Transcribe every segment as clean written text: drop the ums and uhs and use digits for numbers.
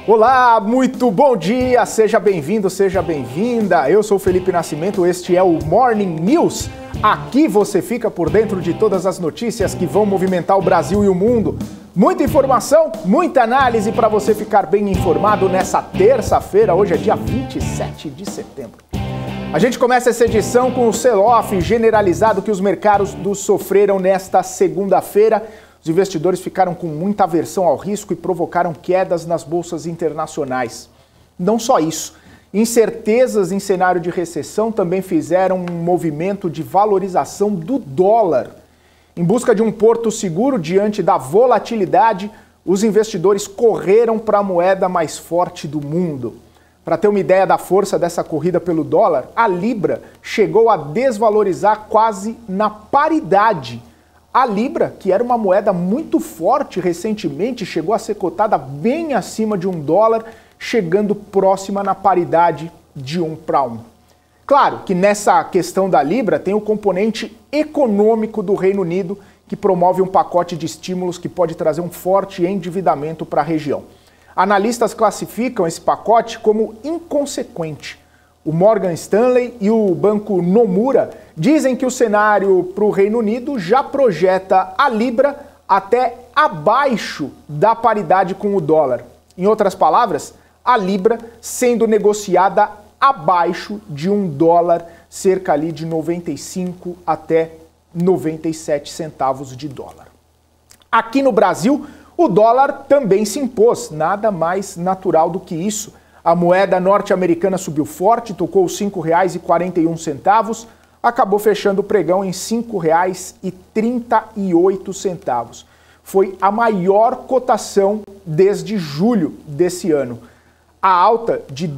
Olá, muito bom dia, seja bem-vindo, seja bem-vinda. Eu sou o Felipe Nascimento, este é o Morning News. Aqui você fica por dentro de todas as notícias que vão movimentar o Brasil e o mundo. Muita informação, muita análise para você ficar bem informado nessa terça-feira. Hoje é dia 27 de setembro. A gente começa essa edição com o sell-off generalizado que os mercados sofreram nesta segunda-feira. Os investidores ficaram com muita aversão ao risco e provocaram quedas nas bolsas internacionais. Não só isso, incertezas em cenário de recessão também fizeram um movimento de valorização do dólar. Em busca de um porto seguro diante da volatilidade, os investidores correram para a moeda mais forte do mundo. Para ter uma ideia da força dessa corrida pelo dólar, a Libra chegou a desvalorizar quase na paridade. A Libra, que era uma moeda muito forte recentemente, chegou a ser cotada bem acima de $1, chegando próxima na paridade de 1 para 1. Claro que nessa questão da Libra tem o componente econômico do Reino Unido, que promove um pacote de estímulos que pode trazer um forte endividamento para a região. Analistas classificam esse pacote como inconsequente. O Morgan Stanley e o banco Nomura dizem que o cenário para o Reino Unido já projeta a Libra até abaixo da paridade com o dólar. Em outras palavras, a Libra sendo negociada abaixo de $1, cerca ali de 95 até 97 centavos de dólar. Aqui no Brasil, o dólar também se impôs, nada mais natural do que isso. A moeda norte-americana subiu forte, tocou os R$ 5,41, acabou fechando o pregão em R$ 5,38. Foi a maior cotação desde julho desse ano. A alta de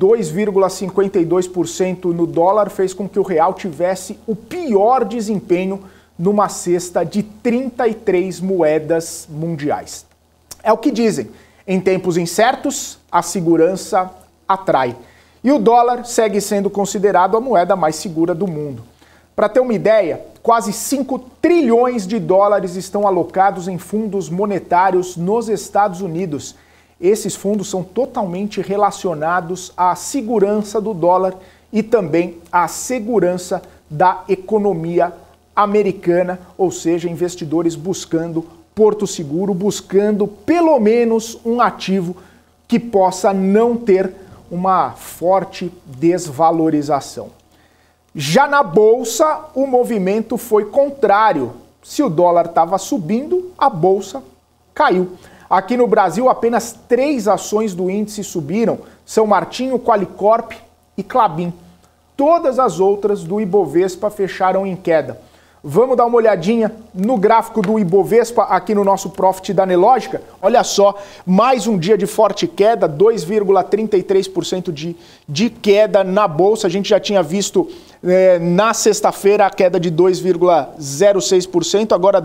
2,52% no dólar fez com que o real tivesse o pior desempenho numa cesta de 33 moedas mundiais. É o que dizem. Em tempos incertos, a segurança atrai. E o dólar segue sendo considerado a moeda mais segura do mundo. Para ter uma ideia, quase 5 trilhões de dólares estão alocados em fundos monetários nos Estados Unidos. Esses fundos são totalmente relacionados à segurança do dólar e também à segurança da economia americana, ou seja, investidores buscando porto seguro, buscando pelo menos um ativo que possa não ter uma forte desvalorização. Já na bolsa, o movimento foi contrário. Se o dólar estava subindo, a bolsa caiu. Aqui no Brasil, apenas 3 ações do índice subiram: São Martinho, Qualicorp e Klabin. Todas as outras do Ibovespa fecharam em queda. Vamos dar uma olhadinha no gráfico do Ibovespa aqui no nosso Profit da Nelogica. Olha só, mais um dia de forte queda, 2,33% de queda na bolsa. A gente já tinha visto na sexta-feira a queda de 2,06%, agora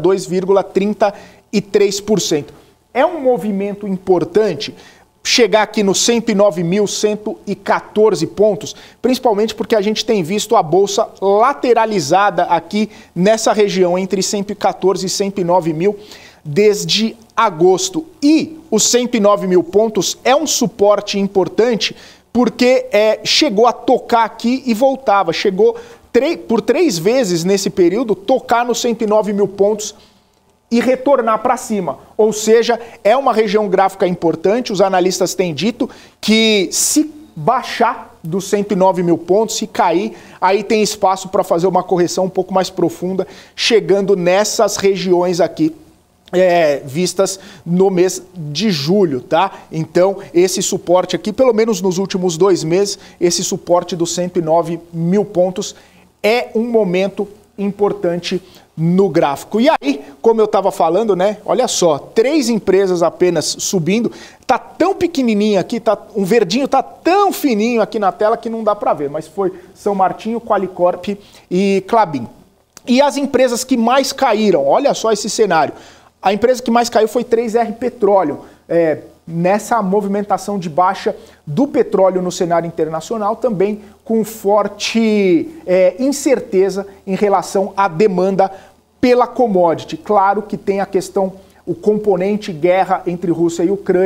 2,33%. É um movimento importante chegar aqui nos 109.114 pontos, principalmente porque a gente tem visto a bolsa lateralizada aqui nessa região entre 114 e 109 mil desde agosto. E os 109 mil pontos é um suporte importante porque chegou a tocar aqui e voltava. Chegou por 3 vezes nesse período tocar nos 109 mil pontos e retornar para cima. Ou seja, é uma região gráfica importante. Os analistas têm dito que se baixar dos 109 mil pontos, se cair, aí tem espaço para fazer uma correção um pouco mais profunda, chegando nessas regiões aqui vistas no mês de julho, tá? Então, esse suporte aqui, pelo menos nos últimos 2 meses, esse suporte dos 109 mil pontos é um momento importante no gráfico. E aí, como eu estava falando, né? Olha só, 3 empresas apenas subindo. Tá tão pequenininho aqui, um verdinho tá tão fininho aqui na tela que não dá para ver, mas foi São Martinho, Qualicorp e Klabin. E as empresas que mais caíram, olha só esse cenário. A empresa que mais caiu foi 3R Petróleo. Nessa movimentação de baixa do petróleo no cenário internacional, também com forte incerteza em relação à demanda pela commodity. Claro que tem a questão, o componente guerra entre Rússia e Ucrânia,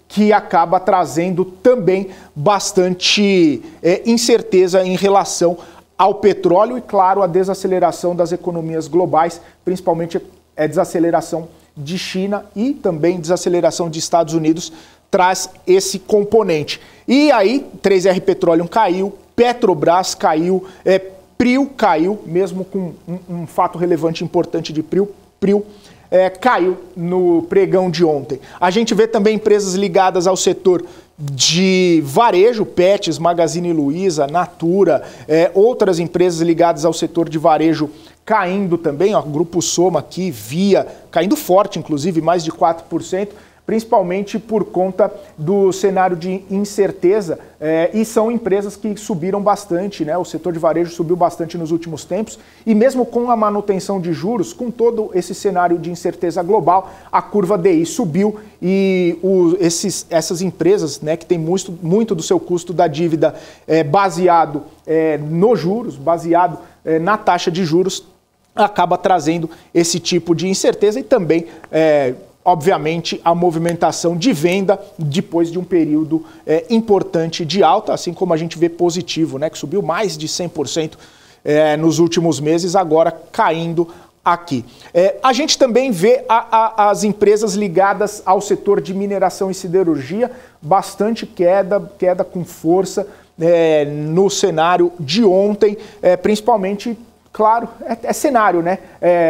que acaba trazendo também bastante incerteza em relação ao petróleo e, claro, a desaceleração das economias globais, principalmente a desaceleração de China e também desaceleração de Estados Unidos, traz esse componente. E aí, 3R Petroleum caiu, Petrobras caiu, PRIO caiu, mesmo com um fato relevante importante de PRIO caiu no pregão de ontem. A gente vê também empresas ligadas ao setor de varejo, Petz, Magazine Luiza, Natura, outras empresas ligadas ao setor de varejo caindo também, ó, Grupo Soma aqui, Via, caindo forte, inclusive, mais de 4%, principalmente por conta do cenário de incerteza, e são empresas que subiram bastante, né? O setor de varejo subiu bastante nos últimos tempos, e mesmo com a manutenção de juros, com todo esse cenário de incerteza global, a curva DI subiu e essas empresas, né, que têm muito do seu custo da dívida baseado nos juros, baseado na taxa de juros, acaba trazendo esse tipo de incerteza e também obviamente, a movimentação de venda depois de um período importante de alta, assim como a gente vê positivo, né, que subiu mais de 100% nos últimos meses, agora caindo aqui. A gente também vê as empresas ligadas ao setor de mineração e siderurgia, bastante queda com força no cenário de ontem, principalmente. Claro, é cenário, né?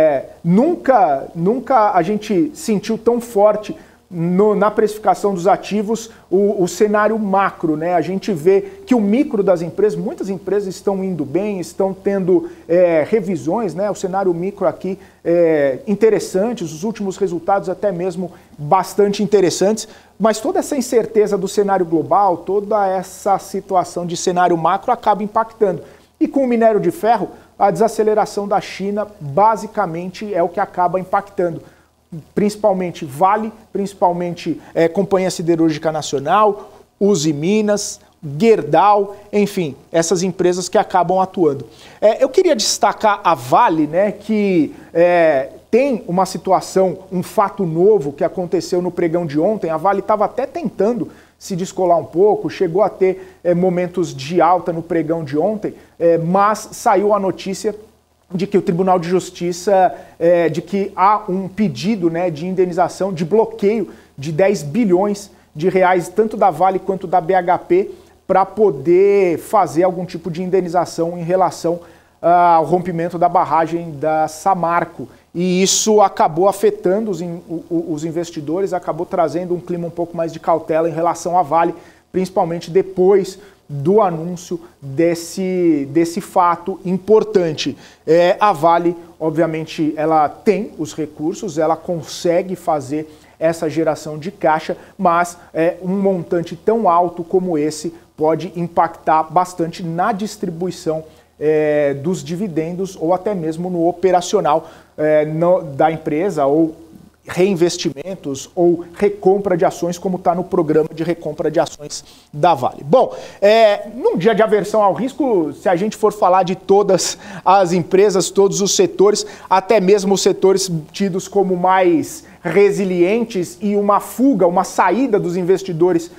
Nunca a gente sentiu tão forte na precificação dos ativos o cenário macro, né? A gente vê que o micro das empresas, muitas empresas estão indo bem, estão tendo revisões, né? O cenário micro aqui interessantes, os últimos resultados até mesmo bastante interessantes, mas toda essa incerteza do cenário global, toda essa situação de cenário macro acaba impactando. E com o minério de ferro, a desaceleração da China basicamente é o que acaba impactando, principalmente Vale, principalmente Companhia Siderúrgica Nacional, Uzi Minas, Gerdau, enfim, essas empresas que acabam atuando. Eu queria destacar a Vale, né, que tem uma situação, um fato novo que aconteceu no pregão de ontem. A Vale estava até tentando se descolar um pouco, chegou a ter momentos de alta no pregão de ontem, mas saiu a notícia de que o Tribunal de Justiça, de que há um pedido, né, de indenização, de bloqueio de 10 bilhões de reais, tanto da Vale quanto da BHP, para poder fazer algum tipo de indenização em relação ao rompimento da barragem da Samarco. E isso acabou afetando os investidores, acabou trazendo um clima um pouco mais de cautela em relação à Vale, principalmente depois do anúncio desse fato importante. A Vale, obviamente, ela tem os recursos, ela consegue fazer essa geração de caixa, mas um montante tão alto como esse pode impactar bastante na distribuição dos dividendos ou até mesmo no operacional da empresa, ou reinvestimentos ou recompra de ações, como está no programa de recompra de ações da Vale. Bom, num dia de aversão ao risco, se a gente for falar de todas as empresas, todos os setores, até mesmo os setores tidos como mais resilientes e uma fuga, uma saída dos investidores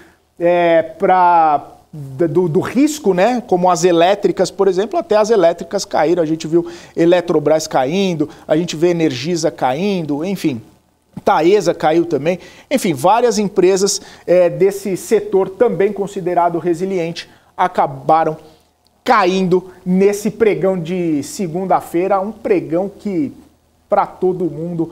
do risco, né? Como as elétricas, por exemplo, até as elétricas caíram. A gente viu Eletrobras caindo, a gente vê Energisa caindo, enfim, Taesa caiu também. Enfim, várias empresas desse setor também considerado resiliente acabaram caindo nesse pregão de segunda-feira, um pregão que para todo mundo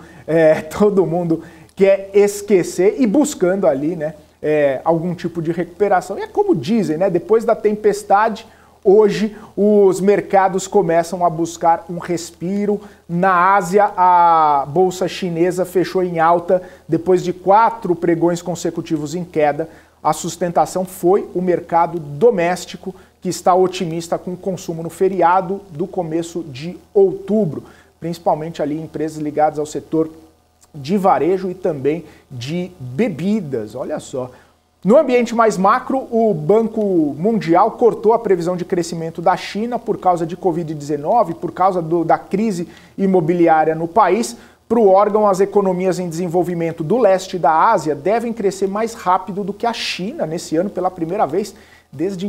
quer esquecer e buscando ali, né? Algum tipo de recuperação. E é como dizem, né? Depois da tempestade, hoje os mercados começam a buscar um respiro. Na Ásia, a bolsa chinesa fechou em alta depois de 4 pregões consecutivos em queda. A sustentação foi o mercado doméstico, que está otimista com o consumo no feriado do começo de outubro, principalmente ali empresas ligadas ao setor de varejo e também de bebidas. Olha só. No ambiente mais macro, o Banco Mundial cortou a previsão de crescimento da China por causa de Covid-19, por causa da crise imobiliária no país, Para o órgão, as economias em desenvolvimento do leste da Ásia devem crescer mais rápido do que a China nesse ano pela primeira vez desde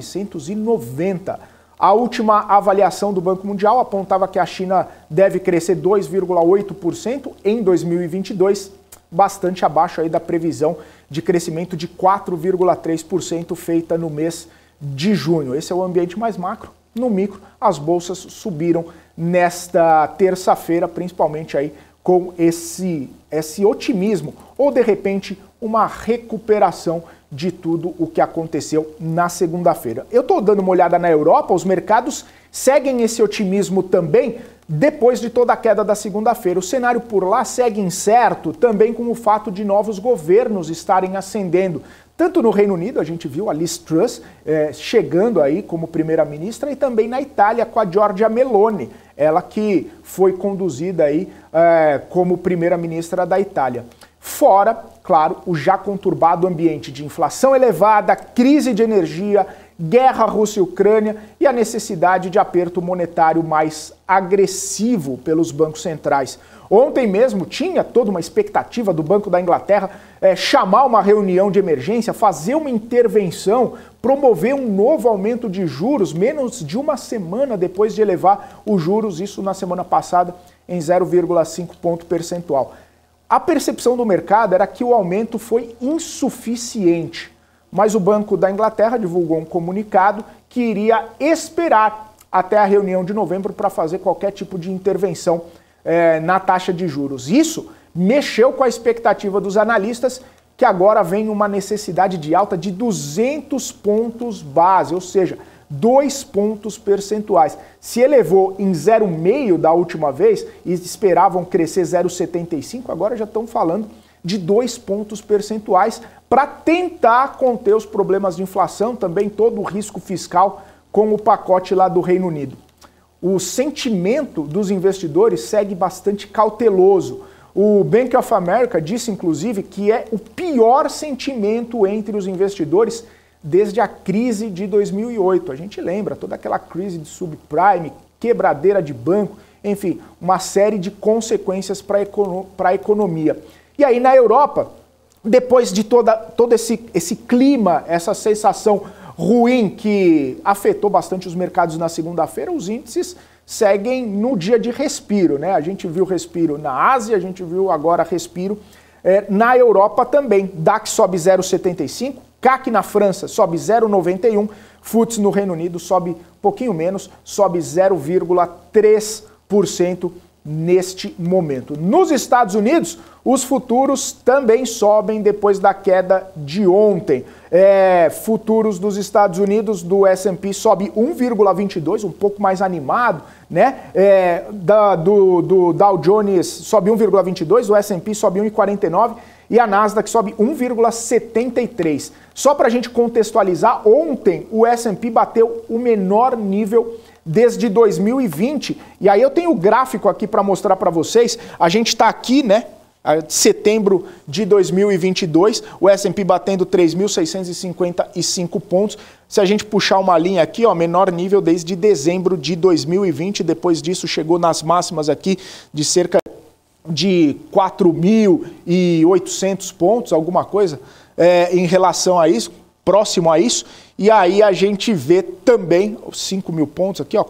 1990. A última avaliação do Banco Mundial apontava que a China deve crescer 2,8% em 2022, bastante abaixo aí da previsão de crescimento de 4,3% feita no mês de junho. Esse é o ambiente mais macro. No micro, as bolsas subiram nesta terça-feira, principalmente aí com esse otimismo, ou de repente uma recuperação de tudo o que aconteceu na segunda-feira. Eu estou dando uma olhada na Europa, os mercados seguem esse otimismo também depois de toda a queda da segunda-feira. O cenário por lá segue incerto, também com o fato de novos governos estarem ascendendo. Tanto no Reino Unido, a gente viu a Liz Truss chegando aí como primeira-ministra, e também na Itália com a Giorgia Meloni, ela que foi conduzida aí como primeira-ministra da Itália. Fora, claro, o já conturbado ambiente de inflação elevada, crise de energia, guerra Rússia e Ucrânia e a necessidade de aperto monetário mais agressivo pelos bancos centrais. Ontem mesmo tinha toda uma expectativa do Banco da Inglaterra chamar uma reunião de emergência, fazer uma intervenção, promover um novo aumento de juros, menos de uma semana depois de elevar os juros, isso na semana passada, em 0,5 ponto percentual. A percepção do mercado era que o aumento foi insuficiente, mas o Banco da Inglaterra divulgou um comunicado que iria esperar até a reunião de novembro para fazer qualquer tipo de intervenção na taxa de juros. Isso mexeu com a expectativa dos analistas, que agora vem uma necessidade de alta de 200 pontos base, ou seja, 2 pontos percentuais. Se elevou em 0,5 da última vez e esperavam crescer 0,75, agora já estão falando de 2 pontos percentuais para tentar conter os problemas de inflação, também todo o risco fiscal com o pacote lá do Reino Unido. O sentimento dos investidores segue bastante cauteloso. O Bank of America disse, inclusive, que é o pior sentimento entre os investidores desde a crise de 2008. A gente lembra toda aquela crise de subprime, quebradeira de banco, enfim, uma série de consequências para a economia. E aí na Europa, depois de todo esse clima, essa sensação ruim que afetou bastante os mercados na segunda-feira, os índices seguem no dia de respiro, né? A gente viu respiro na Ásia, a gente viu agora respiro na Europa também. DAX sobe 0,75, CAC na França sobe 0,91, FTSE no Reino Unido sobe um pouquinho menos, sobe 0,3% neste momento. Nos Estados Unidos, os futuros também sobem depois da queda de ontem. Futuros dos Estados Unidos, do S&P sobe 1,22, um pouco mais animado, né? Do Dow Jones sobe 1,22, o S&P sobe 1,49 e a Nasdaq sobe 1,73. Só para a gente contextualizar, ontem o S&P bateu o menor nível desde 2020. E aí eu tenho o gráfico aqui para mostrar para vocês. A gente está aqui, né? Setembro de 2022, o S&P batendo 3.655 pontos. Se a gente puxar uma linha aqui, ó, menor nível desde dezembro de 2020. Depois disso chegou nas máximas aqui de cerca de 4.800 pontos, alguma coisa em relação a isso, próximo a isso. E aí a gente vê também 5.000 pontos aqui, ó,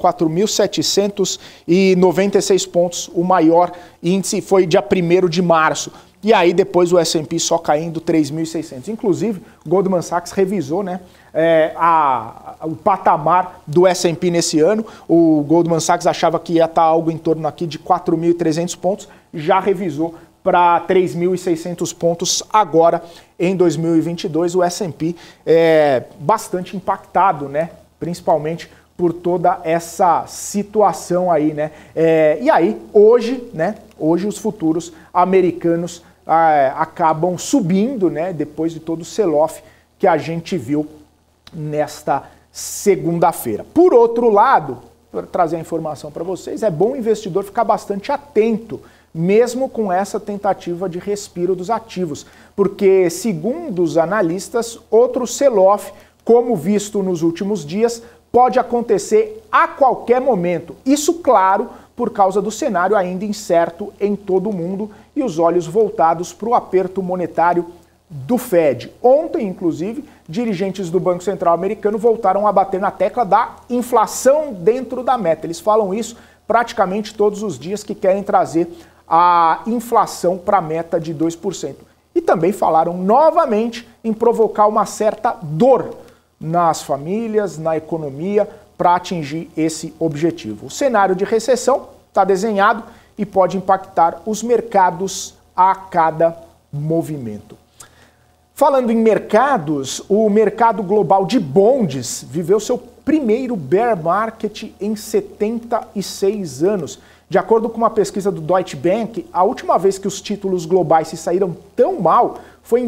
4.796 pontos, o maior índice foi dia 1º de março. E aí depois o S&P só caindo 3.600. Inclusive, Goldman Sachs revisou, né, o patamar do S&P nesse ano. O Goldman Sachs achava que ia estar algo em torno aqui de 4.300 pontos, já revisou para 3.600 pontos agora em 2022. O S&P é bastante impactado, né? Principalmente por toda essa situação aí, né? E aí, hoje, né? Hoje os futuros americanos acabam subindo, né? Depois de todo o sell-off que a gente viu nesta segunda-feira. Por outro lado, para trazer a informação para vocês, é bom o investidor ficar bastante atento, mesmo com essa tentativa de respiro dos ativos, porque, segundo os analistas, outro sell-off, como visto nos últimos dias, pode acontecer a qualquer momento. Isso, claro, por causa do cenário ainda incerto em todo o mundo e os olhos voltados para o aperto monetário do Fed. Ontem, inclusive, dirigentes do Banco Central americano voltaram a bater na tecla da inflação dentro da meta. Eles falam isso praticamente todos os dias, que querem trazer a inflação para a meta de 2%. E também falaram novamente em provocar uma certa dor nas famílias, na economia, para atingir esse objetivo. O cenário de recessão está desenhado e pode impactar os mercados a cada movimento. Falando em mercados, o mercado global de bonds viveu seu primeiro bear market em 76 anos. De acordo com uma pesquisa do Deutsche Bank, a última vez que os títulos globais se saíram tão mal foi em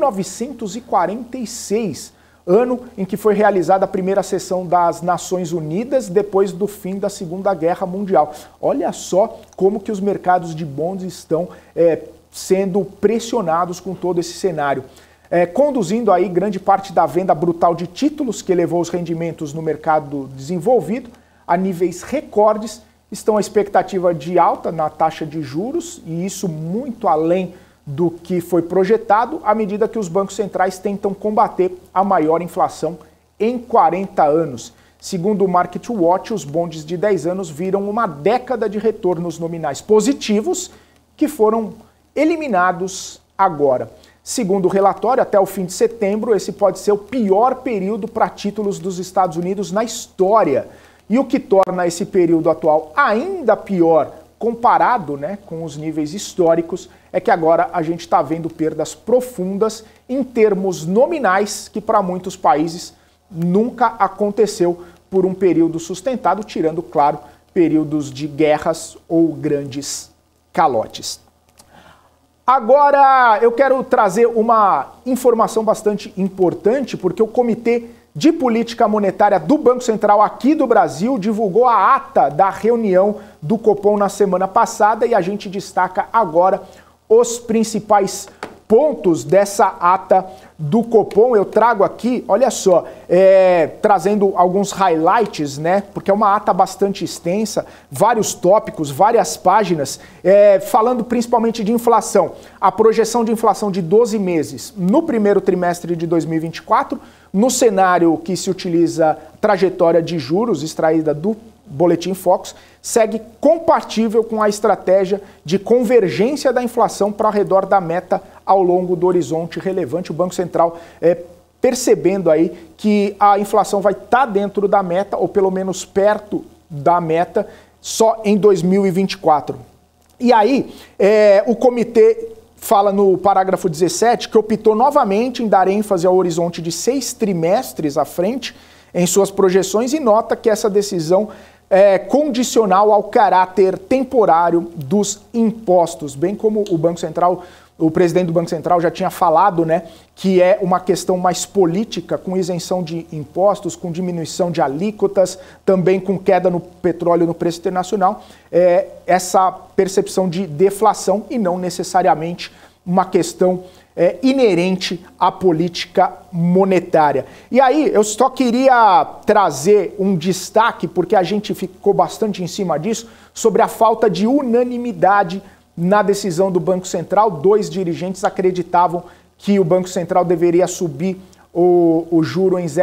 1946, ano em que foi realizada a primeira sessão das Nações Unidas depois do fim da Segunda Guerra Mundial. Olha só como que os mercados de bonds estão sendo pressionados com todo esse cenário. Conduzindo aí grande parte da venda brutal de títulos que elevou os rendimentos no mercado desenvolvido a níveis recordes, estão a expectativa de alta na taxa de juros, e isso muito além do que foi projetado, à medida que os bancos centrais tentam combater a maior inflação em 40 anos. Segundo o Market Watch, os bondes de 10 anos viram uma década de retornos nominais positivos que foram eliminados agora. Segundo o relatório, até o fim de setembro, esse pode ser o pior período para títulos dos Estados Unidos na história. E o que torna esse período atual ainda pior comparado, com os níveis históricos, é que agora a gente está vendo perdas profundas em termos nominais, que para muitos países nunca aconteceu por um período sustentado, tirando, claro, períodos de guerras ou grandes calotes. Agora eu quero trazer uma informação bastante importante, porque o Comitê de Política Monetária do Banco Central aqui do Brasil divulgou a ata da reunião do Copom na semana passada e a gente destaca agora os principais pontos dessa ata do Copom. Eu trago aqui, olha só, trazendo alguns highlights, porque é uma ata bastante extensa, vários tópicos, várias páginas, falando principalmente de inflação. A projeção de inflação de 12 meses no primeiro trimestre de 2024, no cenário que se utiliza trajetória de juros extraída do Boletim Focus, segue compatível com a estratégia de convergência da inflação para ao redor da meta ao longo do horizonte relevante. O Banco Central percebendo aí que a inflação vai estar dentro da meta, ou pelo menos perto da meta, só em 2024. E aí, o comitê fala no parágrafo 17 que optou novamente em dar ênfase ao horizonte de 6 trimestres à frente em suas projeções e nota que essa decisão é condicional ao caráter temporário dos impostos, bem como o Banco Central, o presidente do Banco Central já tinha falado, que é uma questão mais política, com isenção de impostos, com diminuição de alíquotas, também com queda no petróleo no preço internacional, essa percepção de deflação e não necessariamente uma questão inerente à política monetária. E aí, eu só queria trazer um destaque, porque a gente ficou bastante em cima disso, sobre a falta de unanimidade na decisão do Banco Central. 2 dirigentes acreditavam que o Banco Central deveria subir o juro em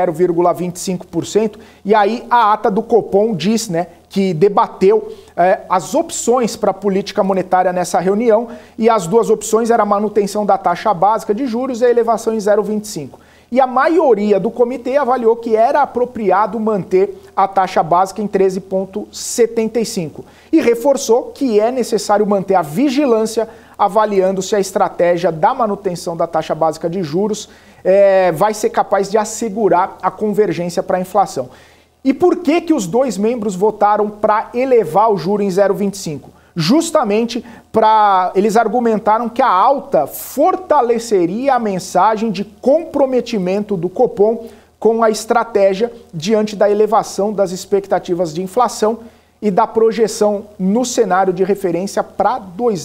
0,25%, e aí a ata do Copom diz, que debateu as opções para a política monetária nessa reunião, e as 2 opções eram a manutenção da taxa básica de juros e a elevação em 0,25%. E a maioria do comitê avaliou que era apropriado manter a taxa básica em 13,75%, e reforçou que é necessário manter a vigilância avaliando se a estratégia da manutenção da taxa básica de juros vai ser capaz de assegurar a convergência para a inflação. E por que os 2 membros votaram para elevar o juro em 0,25%? Justamente eles argumentaram que a alta fortaleceria a mensagem de comprometimento do Copom com a estratégia diante da elevação das expectativas de inflação e da projeção no cenário de referência para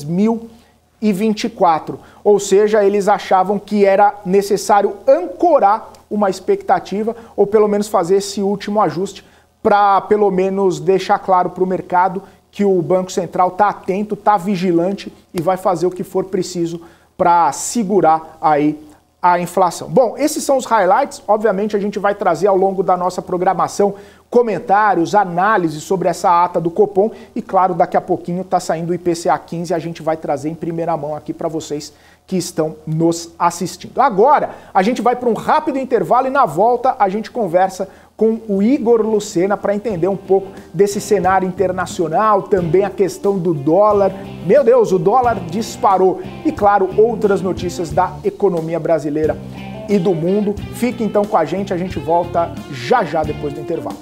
2024. Ou seja, eles achavam que era necessário ancorar uma expectativa, ou pelo menos fazer esse último ajuste, para pelo menos deixar claro para o mercado que o Banco Central está atento, está vigilante e vai fazer o que for preciso para segurar aí a inflação. Bom, esses são os highlights. Obviamente a gente vai trazer ao longo da nossa programação comentários, análises sobre essa ata do Copom e, claro, daqui a pouquinho está saindo o IPCA 15 e a gente vai trazer em primeira mão aqui para vocês que estão nos assistindo. Agora, a gente vai para um rápido intervalo e na volta a gente conversa com o Igor Lucena para entender um pouco desse cenário internacional, também a questão do dólar. Meu Deus, o dólar disparou. E, claro, outras notícias da economia brasileira e do mundo. Fique então com a gente volta já já depois do intervalo.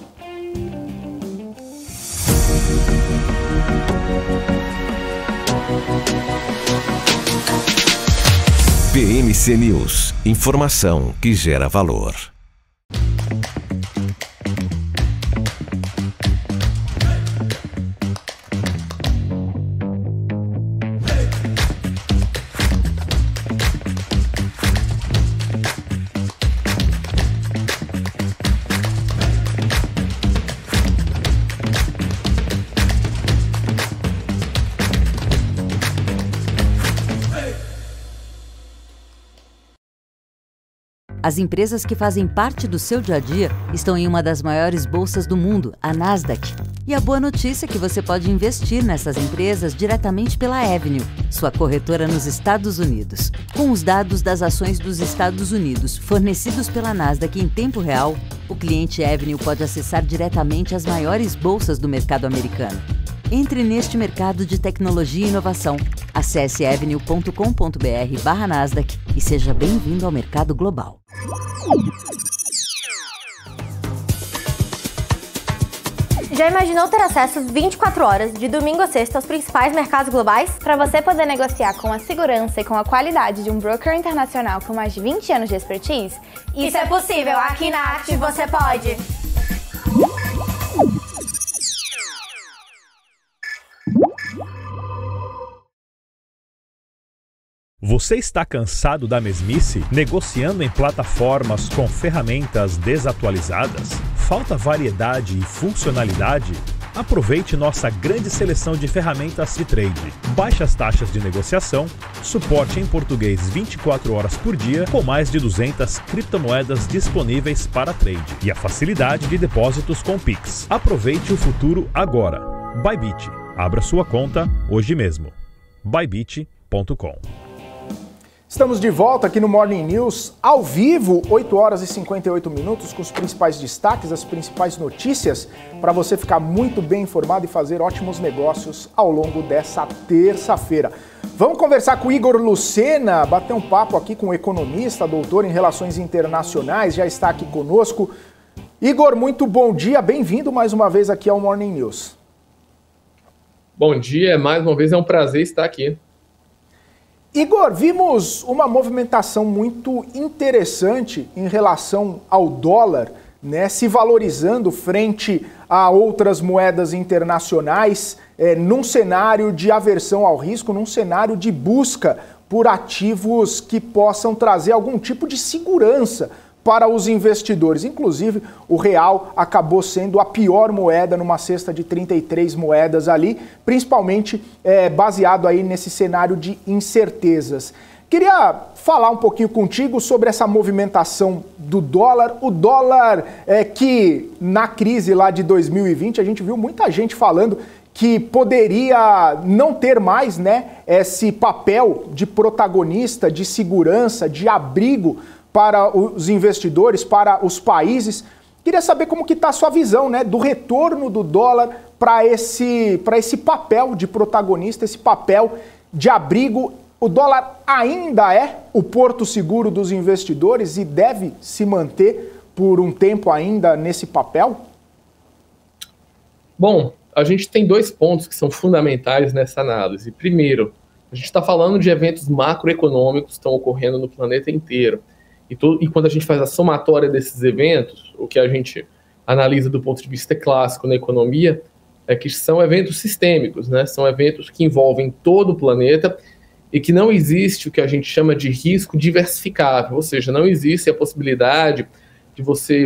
PMC News, informação que gera valor. As empresas que fazem parte do seu dia a dia estão em uma das maiores bolsas do mundo, a Nasdaq. E a boa notícia é que você pode investir nessas empresas diretamente pela Avenue, sua corretora nos Estados Unidos. Com os dados das ações dos Estados Unidos fornecidos pela Nasdaq em tempo real, o cliente Avenue pode acessar diretamente as maiores bolsas do mercado americano. Entre neste mercado de tecnologia e inovação. Acesse avenue.com.br/Nasdaq e seja bem-vindo ao mercado global. Já imaginou ter acesso 24 horas, de domingo a sexta, aos principais mercados globais? Para você poder negociar com a segurança e com a qualidade de um broker internacional com mais de 20 anos de expertise? Isso é possível, aqui na Active você pode! Você está cansado da mesmice, negociando em plataformas com ferramentas desatualizadas? Falta variedade e funcionalidade? Aproveite nossa grande seleção de ferramentas de trade. Baixas taxas de negociação, suporte em português 24 horas por dia, com mais de 200 criptomoedas disponíveis para trade e a facilidade de depósitos com Pix. Aproveite o futuro agora. Bybit. Abra sua conta hoje mesmo. Bybit.com. Estamos de volta aqui no Morning News, ao vivo, 8 horas e 58 minutos, com os principais destaques, as principais notícias, para você ficar muito bem informado e fazer ótimos negócios ao longo dessa terça-feira. Vamos conversar com o Igor Lucena, bater um papo aqui com o economista, doutor em Relações Internacionais, já está aqui conosco. Igor, muito bom dia, bem-vindo mais uma vez aqui ao Morning News. Bom dia, mais uma vez é um prazer estar aqui. Igor, vimos uma movimentação muito interessante em relação ao dólar, né, se valorizando frente a outras moedas internacionais, num cenário de aversão ao risco, num cenário de busca por ativos que possam trazer algum tipo de segurança para os investidores. Inclusive, o real acabou sendo a pior moeda numa cesta de 33 moedas ali, principalmente baseado aí nesse cenário de incertezas. Queria falar um pouquinho contigo sobre essa movimentação do dólar. O dólar que na crise lá de 2020 a gente viu muita gente falando que poderia não ter mais, né, esse papel de protagonista, de segurança, de abrigo para os investidores, para os países. Queria saber como que está a sua visão, né, do retorno do dólar para esse papel de protagonista, esse papel de abrigo. O dólar ainda é o porto seguro dos investidores e deve se manter por um tempo ainda nesse papel? Bom, a gente tem dois pontos que são fundamentais nessa análise. Primeiro, a gente está falando de eventos macroeconômicos que estão ocorrendo no planeta inteiro. E quando a gente faz a somatória desses eventos, o que a gente analisa do ponto de vista clássico na economia é que são eventos sistêmicos, né? São eventos que envolvem todo o planeta e que não existe o que a gente chama de risco diversificável, ou seja, não existe a possibilidade de você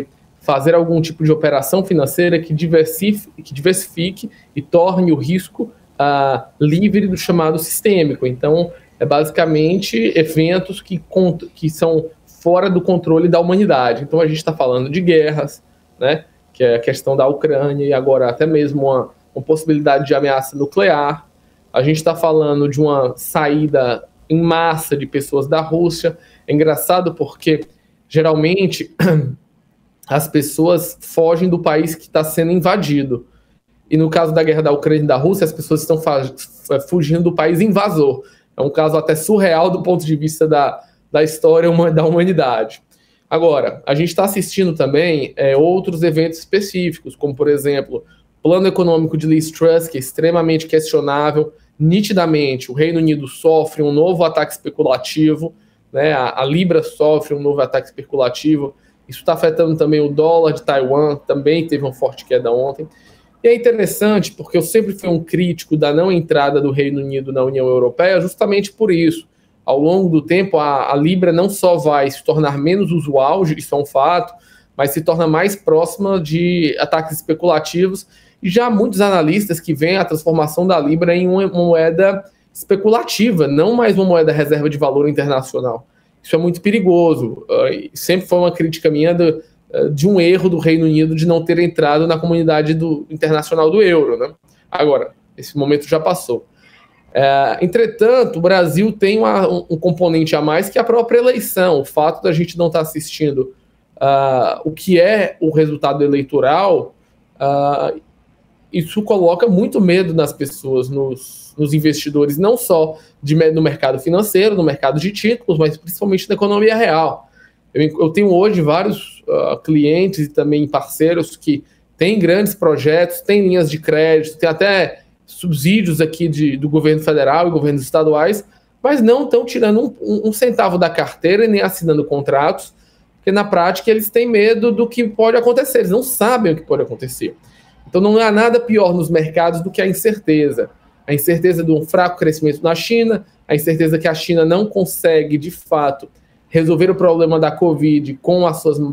fazer algum tipo de operação financeira que diversifique e torne o risco livre do chamado sistêmico. Então, é basicamente eventos que são fora do controle da humanidade. Então, a gente está falando de guerras, né, que é a questão da Ucrânia, e agora até mesmo uma possibilidade de ameaça nuclear. A gente está falando de uma saída em massa de pessoas da Rússia. É engraçado porque, geralmente, as pessoas fogem do país que está sendo invadido. E no caso da guerra da Ucrânia e da Rússia, as pessoas estão fugindo do país invasor. É um caso até surreal do ponto de vista da história da humanidade. Agora, a gente está assistindo também outros eventos específicos, como, por exemplo, o plano econômico de Liz Truss, que é extremamente questionável. Nitidamente, o Reino Unido sofre um novo ataque especulativo, né? A Libra sofre um novo ataque especulativo. Isso está afetando também o dólar de Taiwan, também teve uma forte queda ontem. E é interessante, porque eu sempre fui um crítico da não entrada do Reino Unido na União Europeia, justamente por isso. Ao longo do tempo, a Libra não só vai se tornar menos usual, isso é um fato, mas se torna mais próxima de ataques especulativos. E já há muitos analistas que veem a transformação da Libra em uma moeda especulativa, não mais uma moeda reserva de valor internacional. Isso é muito perigoso. Sempre foi uma crítica minha de um erro do Reino Unido de não ter entrado na comunidade internacional do euro, né? Agora, esse momento já passou. Entretanto, o Brasil tem um componente a mais, que é a própria eleição. O fato da gente não estar assistindo o que é o resultado eleitoral, isso coloca muito medo nas pessoas, nos investidores, não só no mercado financeiro, no mercado de títulos, mas principalmente na economia real. Eu tenho hoje vários clientes e também parceiros que têm grandes projetos, têm linhas de crédito, tem até subsídios aqui do governo federal e governos estaduais, mas não estão tirando um centavo da carteira e nem assinando contratos, porque na prática eles têm medo do que pode acontecer, eles não sabem o que pode acontecer. Então não há nada pior nos mercados do que a incerteza. A incerteza de um fraco crescimento na China, a incerteza que a China não consegue, de fato, resolver o problema da Covid com as suas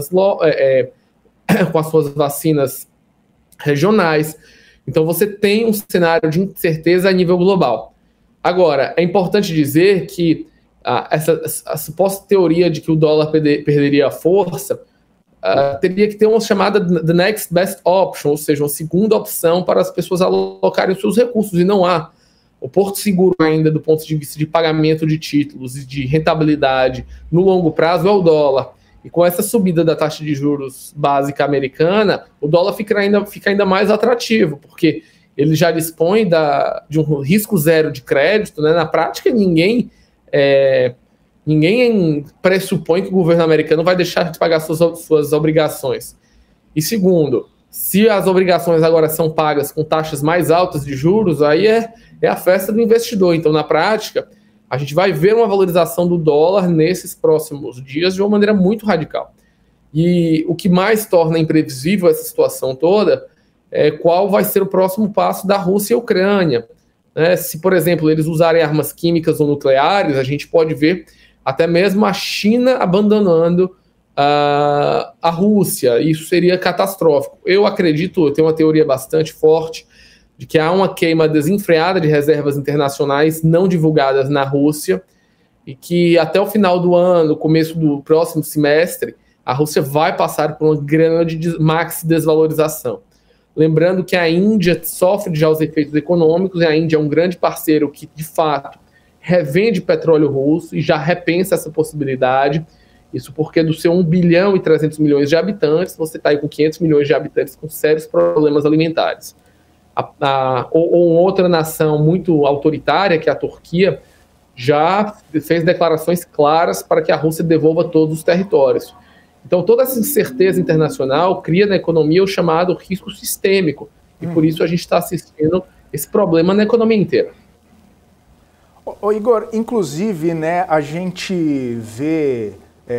vacinas regionais. Então você tem um cenário de incerteza a nível global. Agora, é importante dizer que a suposta teoria de que o dólar perderia a força teria que ter uma chamada the next best option, ou seja, uma segunda opção para as pessoas alocarem os seus recursos, e não há. O porto seguro ainda, do ponto de vista de pagamento de títulos e de rentabilidade no longo prazo, é o dólar. E com essa subida da taxa de juros básica americana, o dólar fica ainda mais atrativo, porque ele já dispõe de um risco zero de crédito, né? Na prática, ninguém pressupõe que o governo americano vai deixar de pagar suas obrigações. E segundo, se as obrigações agora são pagas com taxas mais altas de juros, aí é a festa do investidor. Então, na prática, a gente vai ver uma valorização do dólar nesses próximos dias de uma maneira muito radical. E o que mais torna imprevisível essa situação toda é qual vai ser o próximo passo da Rússia e a Ucrânia. Se, por exemplo, eles usarem armas químicas ou nucleares, a gente pode ver até mesmo a China abandonando a Rússia. Isso seria catastrófico. Eu tenho uma teoria bastante forte de que há uma queima desenfreada de reservas internacionais não divulgadas na Rússia e que até o final do ano, começo do próximo semestre, a Rússia vai passar por uma grande maxi desvalorização. Lembrando que a Índia sofre já os efeitos econômicos, e a Índia é um grande parceiro que, de fato, revende petróleo russo e já repensa essa possibilidade. Isso porque do seu 1 bilhão e 300 milhões de habitantes, você está aí com 500 milhões de habitantes com sérios problemas alimentares. Ou outra nação muito autoritária, que é a Turquia, já fez declarações claras para que a Rússia devolva todos os territórios. Então, toda essa incerteza internacional cria na economia o chamado risco sistêmico. E por isso a gente está assistindo esse problema na economia inteira. Ô Igor, inclusive, né, a gente vê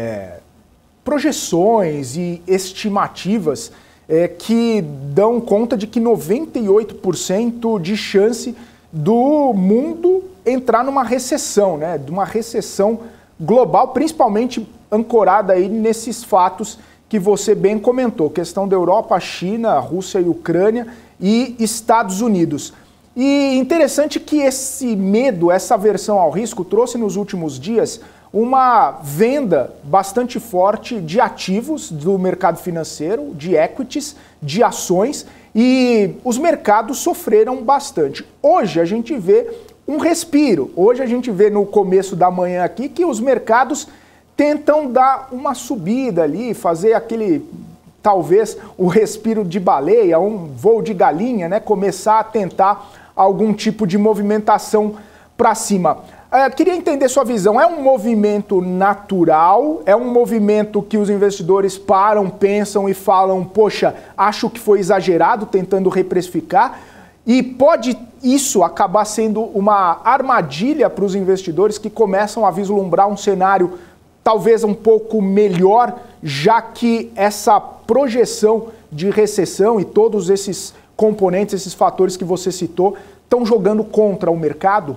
projeções e estimativas que dão conta de que 98% de chance do mundo entrar numa recessão, né, de uma recessão global, principalmente ancorada aí nesses fatos que você bem comentou, questão da Europa, China, Rússia e Ucrânia e Estados Unidos. E interessante que esse medo, essa aversão ao risco trouxe nos últimos dias uma venda bastante forte de ativos do mercado financeiro, de equities, de ações, e os mercados sofreram bastante. Hoje a gente vê um respiro, hoje a gente vê no começo da manhã aqui que os mercados tentam dar uma subida ali, fazer aquele, talvez, o respiro de baleia, um voo de galinha, né? Começar a tentar algum tipo de movimentação para cima. Queria entender sua visão. É um movimento natural? É um movimento que os investidores param, pensam e falam, poxa, acho que foi exagerado, tentando reprecificar? E pode isso acabar sendo uma armadilha para os investidores que começam a vislumbrar um cenário talvez um pouco melhor, já que essa projeção de recessão e todos esses componentes, esses fatores que você citou, estão jogando contra o mercado?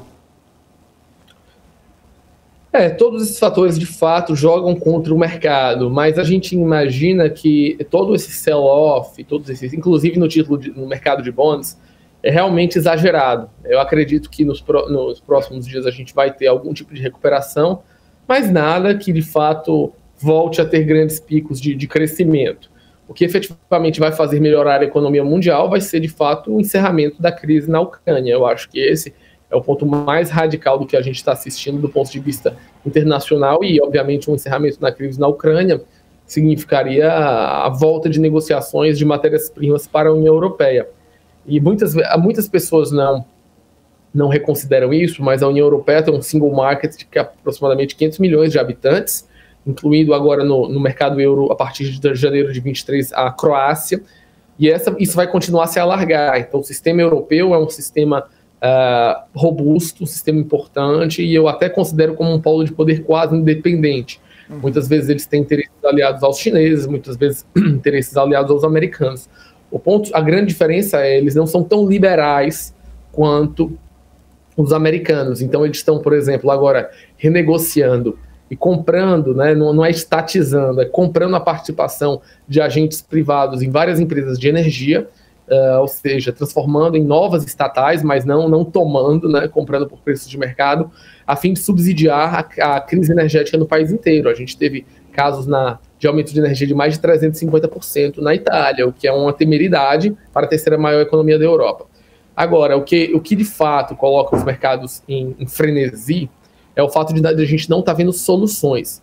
Todos esses fatores de fato jogam contra o mercado, mas a gente imagina que todo esse sell-off, todos esses, inclusive no mercado de bonds, é realmente exagerado. Eu acredito que nos próximos dias a gente vai ter algum tipo de recuperação, mas nada que de fato volte a ter grandes picos de crescimento. O que efetivamente vai fazer melhorar a economia mundial vai ser de fato o encerramento da crise na Ucrânia. Eu acho que esse é o ponto mais radical do que a gente está assistindo do ponto de vista internacional e, obviamente, um encerramento da crise na Ucrânia significaria a volta de negociações de matérias-primas para a União Europeia. E muitas pessoas não reconsideram isso, mas a União Europeia tem um single market de aproximadamente 500 milhões de habitantes, incluindo agora no mercado euro, a partir de janeiro de 23, a Croácia, e isso vai continuar a se alargar. Então, o sistema europeu é um sistema robusto, um sistema importante, e eu até considero como um polo de poder quase independente. Muitas vezes eles têm interesses aliados aos chineses, muitas vezes interesses aliados aos americanos. A grande diferença é que eles não são tão liberais quanto os americanos. Então, eles estão, por exemplo, agora renegociando e comprando, né, não é estatizando, é comprando a participação de agentes privados em várias empresas de energia, ou seja, transformando em novas estatais, mas não tomando, né, comprando por preços de mercado, a fim de subsidiar a crise energética no país inteiro. A gente teve casos de aumento de energia de mais de 350% na Itália, o que é uma temeridade para a terceira maior economia da Europa. Agora, o que de fato coloca os mercados em frenesi é o fato de a gente não estar vendo soluções.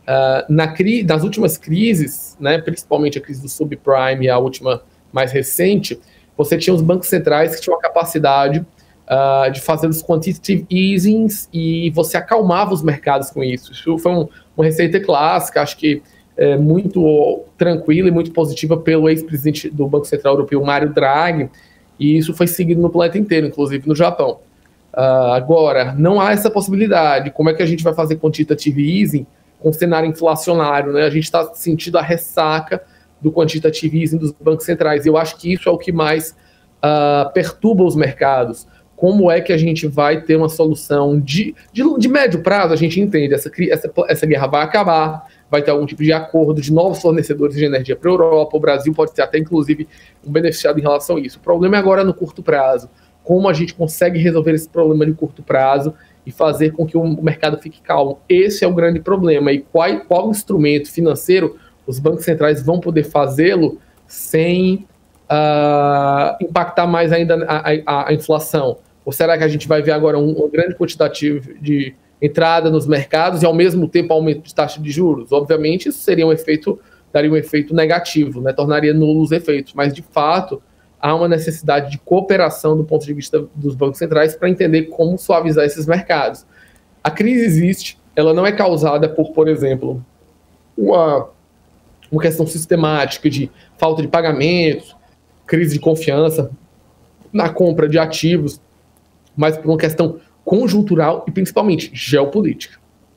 Nas últimas crises, né, principalmente a crise do subprime e a última mais recente, você tinha os bancos centrais que tinham a capacidade de fazer os quantitative easings e você acalmava os mercados com isso. Isso foi uma receita clássica, acho que muito tranquila e muito positiva pelo ex-presidente do Banco Central Europeu, Mário Draghi, e isso foi seguido no planeta inteiro, inclusive no Japão. Agora, não há essa possibilidade. Como é que a gente vai fazer quantitative easing com um cenário inflacionário, né? A gente está sentindo a ressaca do quantitative easing dos bancos centrais. Eu acho que isso é o que mais perturba os mercados. Como é que a gente vai ter uma solução de médio prazo? A gente entende, essa guerra vai acabar, vai ter algum tipo de acordo de novos fornecedores de energia para a Europa, o Brasil pode ser até, inclusive, um beneficiado em relação a isso. O problema é agora no curto prazo. Como a gente consegue resolver esse problema de curto prazo e fazer com que o mercado fique calmo? Esse é o grande problema. E qual instrumento financeiro os bancos centrais vão poder fazê-lo sem impactar mais ainda a inflação? Ou será que a gente vai ver agora uma grande quantidade de entrada nos mercados e, ao mesmo tempo, aumento de taxa de juros? Obviamente, isso daria um efeito negativo, né? Tornaria nulos os efeitos. Mas, de fato, há uma necessidade de cooperação do ponto de vista dos bancos centrais para entender como suavizar esses mercados. A crise existe, ela não é causada por exemplo, uma questão sistemática de falta de pagamentos, crise de confiança na compra de ativos, mas por uma questão conjuntural e principalmente geopolítica.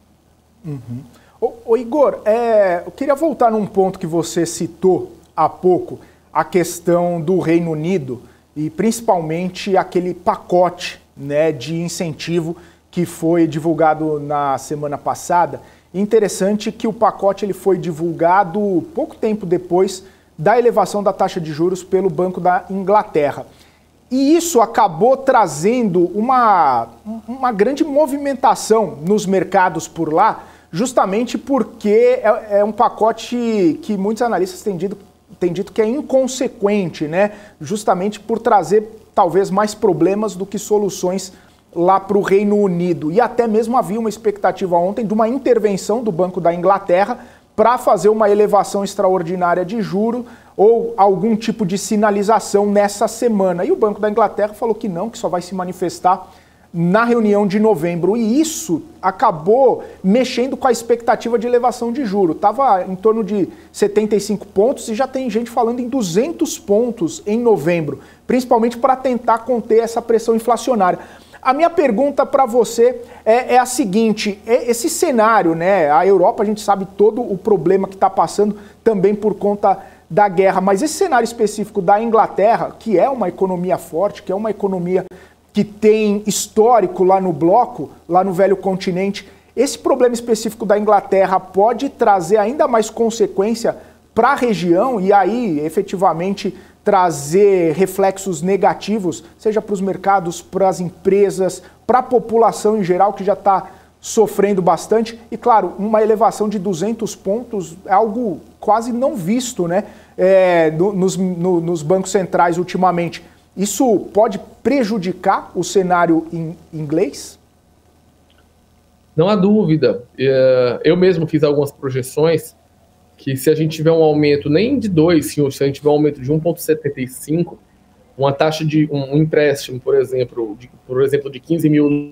Ô Igor, eu queria voltar num ponto que você citou há pouco, a questão do Reino Unido e principalmente aquele pacote, né, de incentivo que foi divulgado na semana passada Interessante que o pacote ele foi divulgado pouco tempo depois da elevação da taxa de juros pelo Banco da Inglaterra. E isso acabou trazendo uma grande movimentação nos mercados por lá, justamente porque é um pacote que muitos analistas têm dito que é inconsequente, né? Justamente por trazer talvez mais problemas do que soluções lá para o Reino Unido. E até mesmo havia uma expectativa ontem de uma intervenção do Banco da Inglaterra para fazer uma elevação extraordinária de juro ou algum tipo de sinalização nessa semana. E o Banco da Inglaterra falou que não, que só vai se manifestar na reunião de novembro. E isso acabou mexendo com a expectativa de elevação de juro. Estava em torno de 75 pontos e já tem gente falando em 200 pontos em novembro, principalmente para tentar conter essa pressão inflacionária. A minha pergunta para você é a seguinte, esse cenário, né? A Europa, a gente sabe todo o problema que está passando também por conta da guerra, mas esse cenário específico da Inglaterra, que é uma economia forte, que é uma economia que tem histórico lá no bloco, lá no velho continente, esse problema específico da Inglaterra pode trazer ainda mais consequência para a região e aí, efetivamente, trazer reflexos negativos, seja para os mercados, para as empresas, para a população em geral, que já está sofrendo bastante. E, claro, uma elevação de 200 pontos é algo quase não visto, né, nos bancos centrais ultimamente. Isso pode prejudicar o cenário inglês? Não há dúvida. Eu mesmo fiz algumas projeções que se a gente tiver um aumento nem de 2, se a gente tiver um aumento de 1,75, uma taxa de um empréstimo, por exemplo, de 500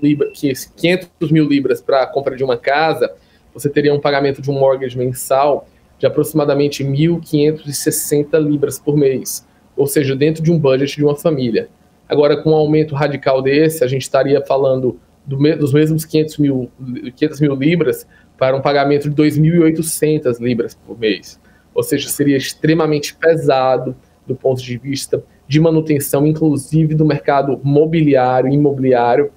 mil libras para a compra de uma casa, você teria um pagamento de um mortgage mensal de aproximadamente 1.560 libras por mês, ou seja, dentro de um budget de uma família. Agora, com um aumento radical desse, a gente estaria falando dos mesmos 500 mil libras para um pagamento de 2.800 libras por mês. Ou seja, seria extremamente pesado do ponto de vista de manutenção, inclusive do mercado imobiliário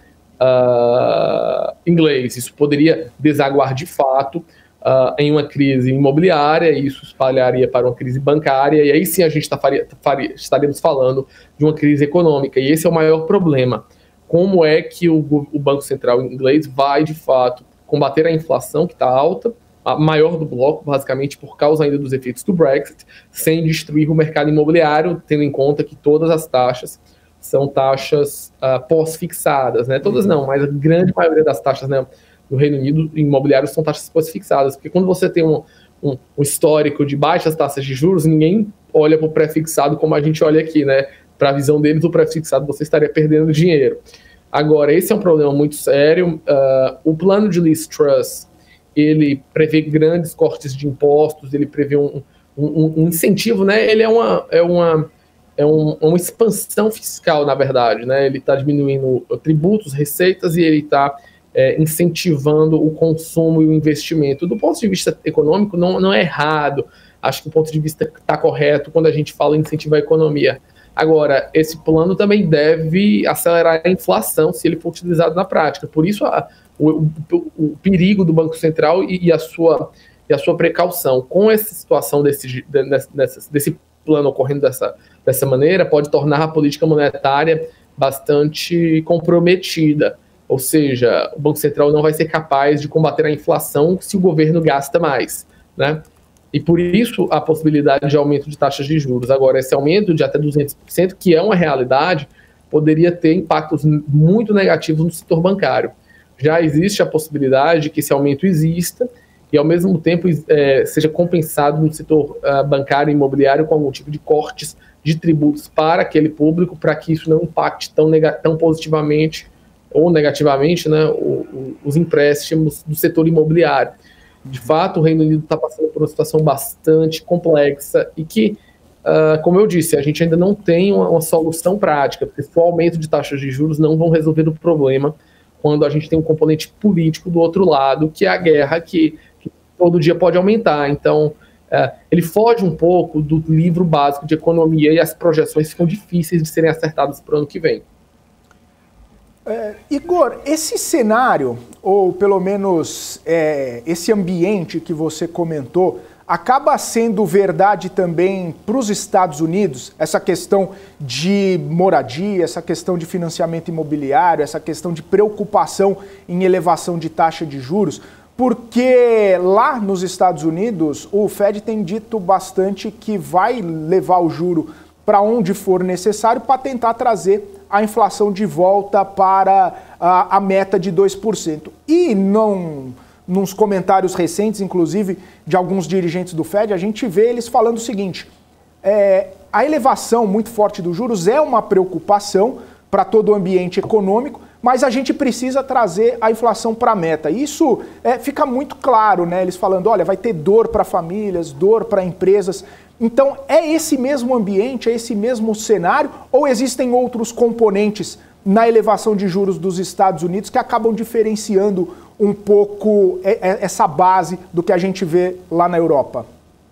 inglês. Isso poderia desaguar de fato em uma crise imobiliária, e isso espalharia para uma crise bancária, e aí sim a gente estaríamos falando de uma crise econômica, e esse é o maior problema. Como é que o Banco Central inglês vai, de fato, combater a inflação, que está alta, a maior do bloco, basicamente por causa ainda dos efeitos do Brexit, sem destruir o mercado imobiliário, tendo em conta que todas as taxas são taxas pós-fixadas, né? Todas não, mas a grande maioria das taxas, né, no Reino Unido imobiliário são taxas pós-fixadas, porque quando você tem um histórico de baixas taxas de juros, ninguém olha para o pré-fixado como a gente olha aqui, né? Para a visão deles, o pré-fixado você estaria perdendo dinheiro. Agora, esse é um problema muito sério. O plano de Liz Truss, ele prevê grandes cortes de impostos, ele prevê um incentivo, né? Ele é uma expansão fiscal, na verdade, né? Ele está diminuindo tributos, receitas, e ele está incentivando o consumo e o investimento. Do ponto de vista econômico, não é errado. Acho que o ponto de vista está correto quando a gente fala em incentivar a economia. Agora, esse plano também deve acelerar a inflação se ele for utilizado na prática. Por isso, o perigo do Banco Central e a sua precaução. Com essa situação desse plano ocorrendo dessa maneira, pode tornar a política monetária bastante comprometida. Ou seja, o Banco Central não vai ser capaz de combater a inflação se o governo gasta mais, né? E por isso a possibilidade de aumento de taxas de juros. Agora, esse aumento de até 200%, que é uma realidade, poderia ter impactos muito negativos no setor bancário. Já existe a possibilidade de que esse aumento exista e, ao mesmo tempo, seja compensado no setor bancário e imobiliário com algum tipo de cortes de tributos para aquele público, para que isso não impacte tão positivamente ou negativamente, né, os empréstimos do setor imobiliário. De fato, o Reino Unido está passando por uma situação bastante complexa e que, como eu disse, a gente ainda não tem uma solução prática, porque só o aumento de taxas de juros não vão resolver o problema quando a gente tem um componente político do outro lado, que é a guerra, que todo dia pode aumentar. Então, ele foge um pouco do livro básico de economia e as projeções ficam difíceis de serem acertadas para o ano que vem. Igor, esse cenário, ou pelo menos esse ambiente que você comentou, acaba sendo verdade também para os Estados Unidos? Essa questão de moradia, essa questão de financiamento imobiliário, essa questão de preocupação em elevação de taxa de juros? Porque lá nos Estados Unidos, o Fed tem dito bastante que vai levar o juro para onde for necessário para tentar trazer a inflação de volta para a meta de 2%. E nos comentários recentes, inclusive, de alguns dirigentes do Fed, a gente vê eles falando o seguinte: a elevação muito forte dos juros é uma preocupação para todo o ambiente econômico, mas a gente precisa trazer a inflação para a meta. Isso fica muito claro, né? Eles falando, olha, vai ter dor para famílias, dor para empresas. Então, é esse mesmo ambiente, é esse mesmo cenário, ou existem outros componentes na elevação de juros dos Estados Unidos que acabam diferenciando um pouco essa base do que a gente vê lá na Europa?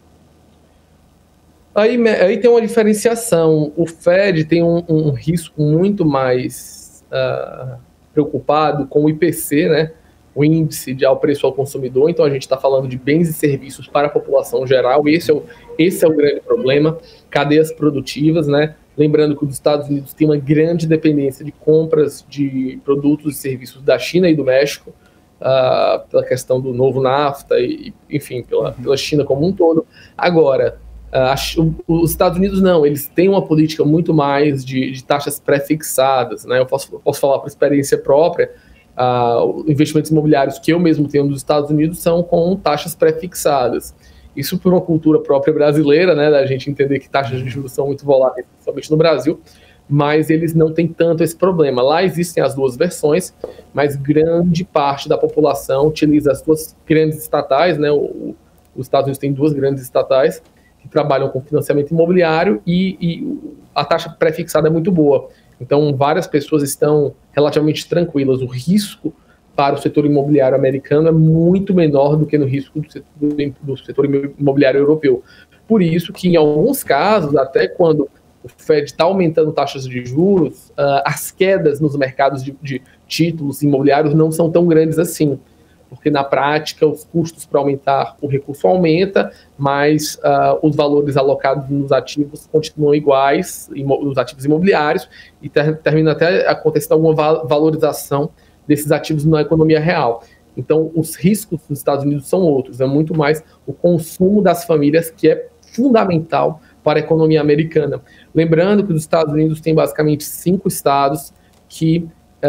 Aí tem uma diferenciação. O Fed tem um risco muito mais preocupado com o IPC, né? O índice de preço ao consumidor. Então a gente está falando de bens e serviços para a população geral. Esse é o grande problema. Cadeias produtivas, né? Lembrando que os Estados Unidos têm uma grande dependência de compras de produtos e serviços da China e do México, pela questão do novo NAFTA e enfim, pela China como um todo. Agora, os Estados Unidos não, eles têm uma política muito mais de taxas pré-fixadas, né? Eu posso falar por experiência própria. Investimentos imobiliários que eu mesmo tenho nos Estados Unidos são com taxas pré-fixadas. Isso por uma cultura própria brasileira, né, da gente entender que taxas de juros são muito voláteis, principalmente no Brasil, mas eles não têm tanto esse problema. Lá existem as duas versões, mas grande parte da população utiliza as duas grandes estatais, né? Os Estados Unidos têm duas grandes estatais que trabalham com financiamento imobiliário e a taxa pré-fixada é muito boa. Então, várias pessoas estão relativamente tranquilas. O risco para o setor imobiliário americano é muito menor do que no risco do setor imobiliário europeu. Por isso que, em alguns casos, até quando o Fed está aumentando taxas de juros, as quedas nos mercados de títulos imobiliários não são tão grandes assim, porque na prática os custos para aumentar o recurso aumenta, mas os valores alocados nos ativos continuam iguais, nos ativos imobiliários, e termina até acontecendo alguma valorização desses ativos na economia real. Então, os riscos nos Estados Unidos são outros, é muito mais o consumo das famílias que é fundamental para a economia americana. Lembrando que os Estados Unidos têm basicamente 5 estados que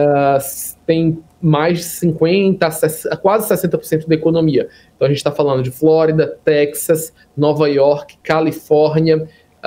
têm mais de 50%, quase 60% da economia. Então a gente está falando de Flórida, Texas, Nova York, Califórnia,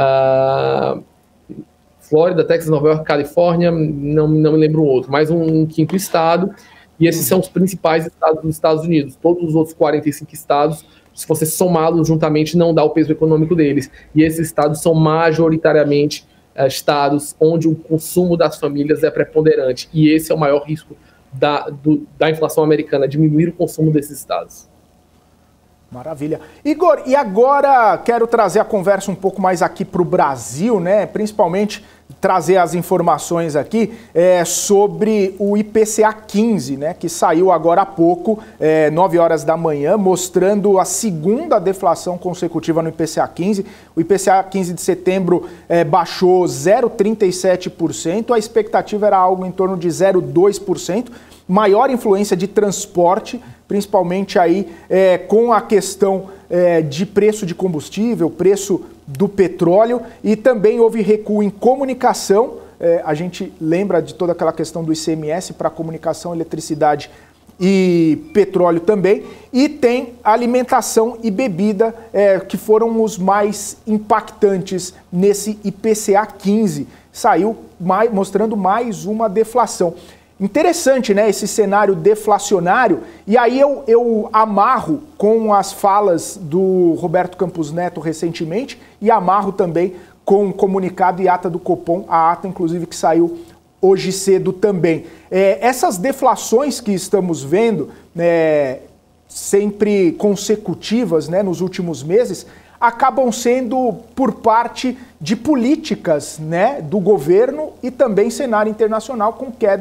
não me lembro o outro, mais um quinto estado, e esses são os principais estados dos Estados Unidos. Todos os outros 45 estados, se você somá-los juntamente, não dá o peso econômico deles. E esses estados são majoritariamente estados onde o consumo das famílias é preponderante, e esse é o maior risco da inflação americana, diminuir o consumo desses estados. Maravilha. Igor, e agora quero trazer a conversa um pouco mais aqui para o Brasil, né? Principalmente trazer as informações aqui sobre o IPCA 15, né? Que saiu agora há pouco, 9 horas da manhã, mostrando a segunda deflação consecutiva no IPCA 15. O IPCA 15 de setembro baixou 0,37%, a expectativa era algo em torno de 0,2%. Maior influência de transporte, principalmente aí com a questão de preço de combustível, preço do petróleo, e também houve recuo em comunicação. A gente lembra de toda aquela questão do ICMS para comunicação, eletricidade e petróleo também, e tem alimentação e bebida que foram os mais impactantes nesse IPCA 15. Saiu mostrando mais uma deflação. Interessante, né, esse cenário deflacionário, e aí eu amarro com as falas do Roberto Campos Neto recentemente e amarro também com o comunicado e ata do Copom, a ata inclusive que saiu hoje cedo também. Essas deflações que estamos vendo, sempre consecutivas, né, nos últimos meses, acabam sendo por parte de políticas, né, do governo e também cenário internacional com queda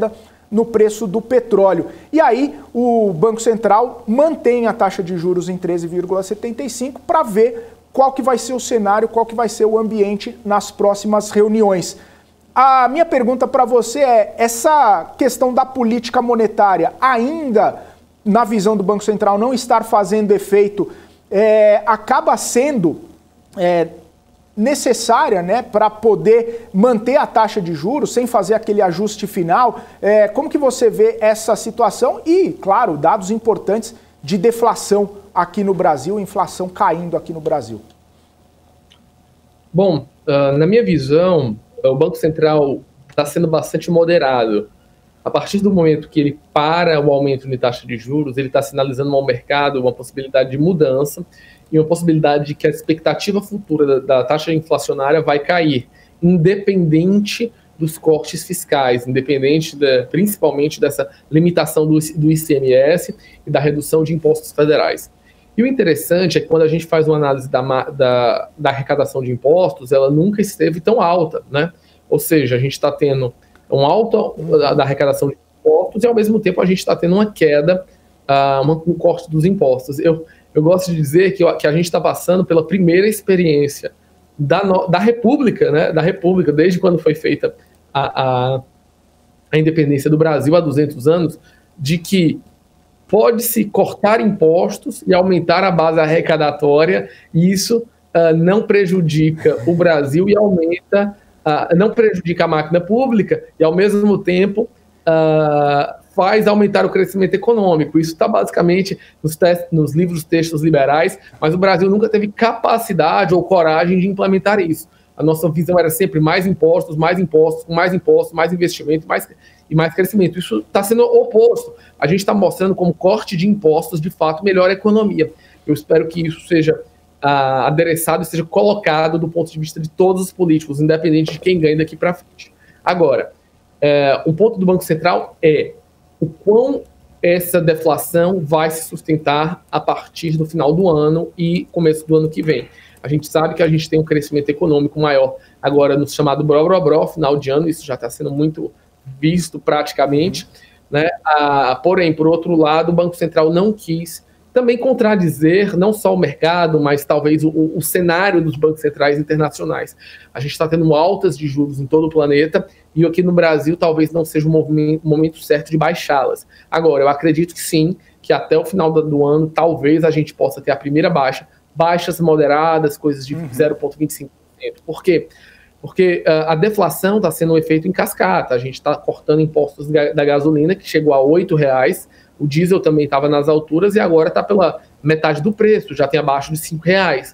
no preço do petróleo. E aí o Banco Central mantém a taxa de juros em 13,75 para ver qual que vai ser o cenário, qual que vai ser o ambiente nas próximas reuniões. A minha pergunta para você é, essa questão da política monetária ainda, na visão do Banco Central, não estar fazendo efeito, acaba sendo necessária, né, para poder manter a taxa de juros sem fazer aquele ajuste final? Como que você vê essa situação? E, claro, dados importantes de deflação aqui no Brasil, inflação caindo aqui no Brasil. Bom, na minha visão, o Banco Central está sendo bastante moderado. A partir do momento que ele para o aumento de taxa de juros, ele está sinalizando ao mercado uma possibilidade de mudança e uma possibilidade de que a expectativa futura da taxa inflacionária vai cair, independente dos cortes fiscais, independente principalmente dessa limitação do ICMS e da redução de impostos federais. E o interessante é que quando a gente faz uma análise da arrecadação de impostos, ela nunca esteve tão alta, né? Ou seja, a gente está tendo um alto da arrecadação de impostos e, ao mesmo tempo, a gente está tendo uma queda, um corte dos impostos. Eu gosto de dizer que a gente está passando pela primeira experiência da República, né? Da República, desde quando foi feita a independência do Brasil há 200 anos, de que pode-se cortar impostos e aumentar a base arrecadatória, e isso não prejudica o Brasil e aumenta, não prejudica a máquina pública e, ao mesmo tempo, faz aumentar o crescimento econômico. Isso está basicamente nos livros textos liberais, mas o Brasil nunca teve capacidade ou coragem de implementar isso. A nossa visão era sempre mais impostos, mais investimento, e mais crescimento. Isso está sendo oposto. A gente está mostrando como corte de impostos, de fato, melhora a economia. Eu espero que isso seja adereçado e seja colocado do ponto de vista de todos os políticos, independente de quem ganha daqui para frente. Agora, o ponto do Banco Central é o quão essa deflação vai se sustentar a partir do final do ano e começo do ano que vem. A gente sabe que a gente tem um crescimento econômico maior agora no chamado bró, final de ano, isso já está sendo muito visto praticamente, né? Porém, por outro lado, o Banco Central não quis também contradizer não só o mercado, mas talvez o cenário dos bancos centrais internacionais. A gente está tendo altas de juros em todo o planeta e aqui no Brasil talvez não seja o momento certo de baixá-las. Agora, eu acredito que sim, que até o final do ano talvez a gente possa ter a primeira baixas moderadas, coisas de 0,25%. Por quê? Porque a deflação está sendo um efeito em cascata. A gente está cortando impostos da gasolina, que chegou a R$ 8,00, o diesel também estava nas alturas e agora está pela metade do preço, já tem abaixo de R$ 5,00.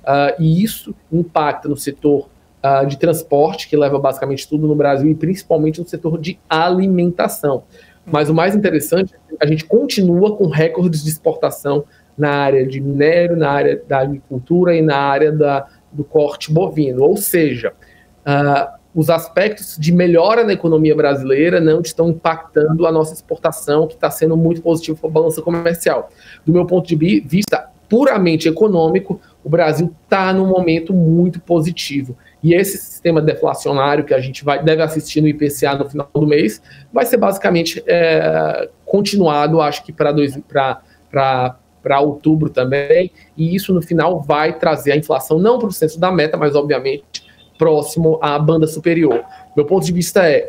E isso impacta no setor de transporte, que leva basicamente tudo no Brasil, e principalmente no setor de alimentação. Mas o mais interessante é que a gente continua com recordes de exportação na área de minério, na área da agricultura e na área do corte bovino. Ou seja, os aspectos de melhora na economia brasileira não estão impactando a nossa exportação, que está sendo muito positivo para a balança comercial. Do meu ponto de vista puramente econômico, o Brasil está num momento muito positivo. E esse sistema deflacionário que a gente deve assistir no IPCA no final do mês vai ser basicamente continuado, acho que para outubro também, e isso no final vai trazer a inflação não para o centro da meta, mas obviamente próximo à banda superior. Meu ponto de vista é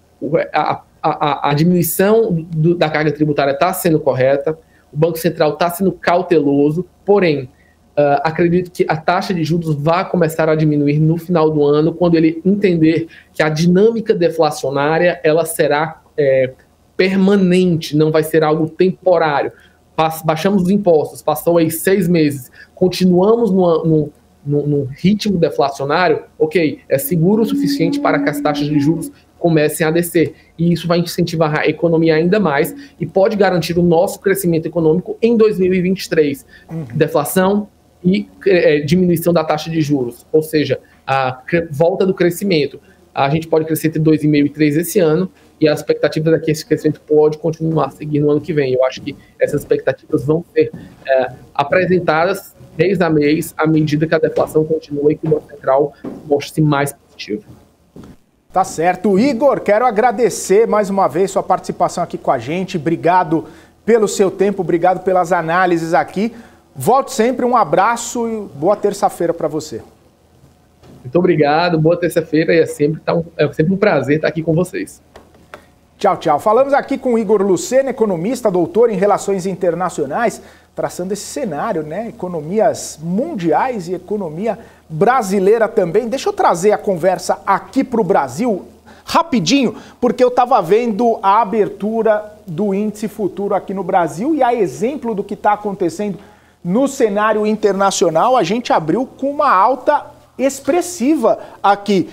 a diminuição da carga tributária está sendo correta, o Banco Central está sendo cauteloso, porém, acredito que a taxa de juros vai começar a diminuir no final do ano, quando ele entender que a dinâmica deflacionária ela será permanente, não vai ser temporário. Baixamos os impostos, passou aí 6 meses, continuamos no ritmo deflacionário, ok, é seguro o suficiente para que as taxas de juros comecem a descer. E isso vai incentivar a economia ainda mais e pode garantir o nosso crescimento econômico em 2023. Deflação e diminuição da taxa de juros, ou seja, a volta do crescimento. A gente pode crescer entre 2,5% e 3% esse ano, e a expectativa é que esse crescimento pode continuar a seguir no ano que vem. Eu acho que essas expectativas vão ser apresentadas mês a mês, à medida que a deflação continua e que o Banco Central mostre-se mais positivo. Tá certo. Igor, quero agradecer mais uma vez sua participação aqui com a gente. Obrigado pelo seu tempo, obrigado pelas análises aqui. Volte sempre, um abraço e boa terça-feira para você. Muito obrigado, boa terça-feira e é sempre um prazer estar aqui com vocês. Tchau, tchau. Falamos aqui com o Igor Lucena, economista, doutor em Relações Internacionais, traçando esse cenário, né? Economias mundiais e economia brasileira também. Deixa eu trazer a conversa aqui para o Brasil, rapidinho, porque eu estava vendo a abertura do índice futuro aqui no Brasil e a exemplo do que está acontecendo no cenário internacional, a gente abriu com uma alta expressiva aqui,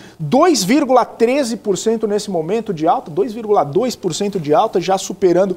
2,13% nesse momento de alta, 2,2% de alta, já superando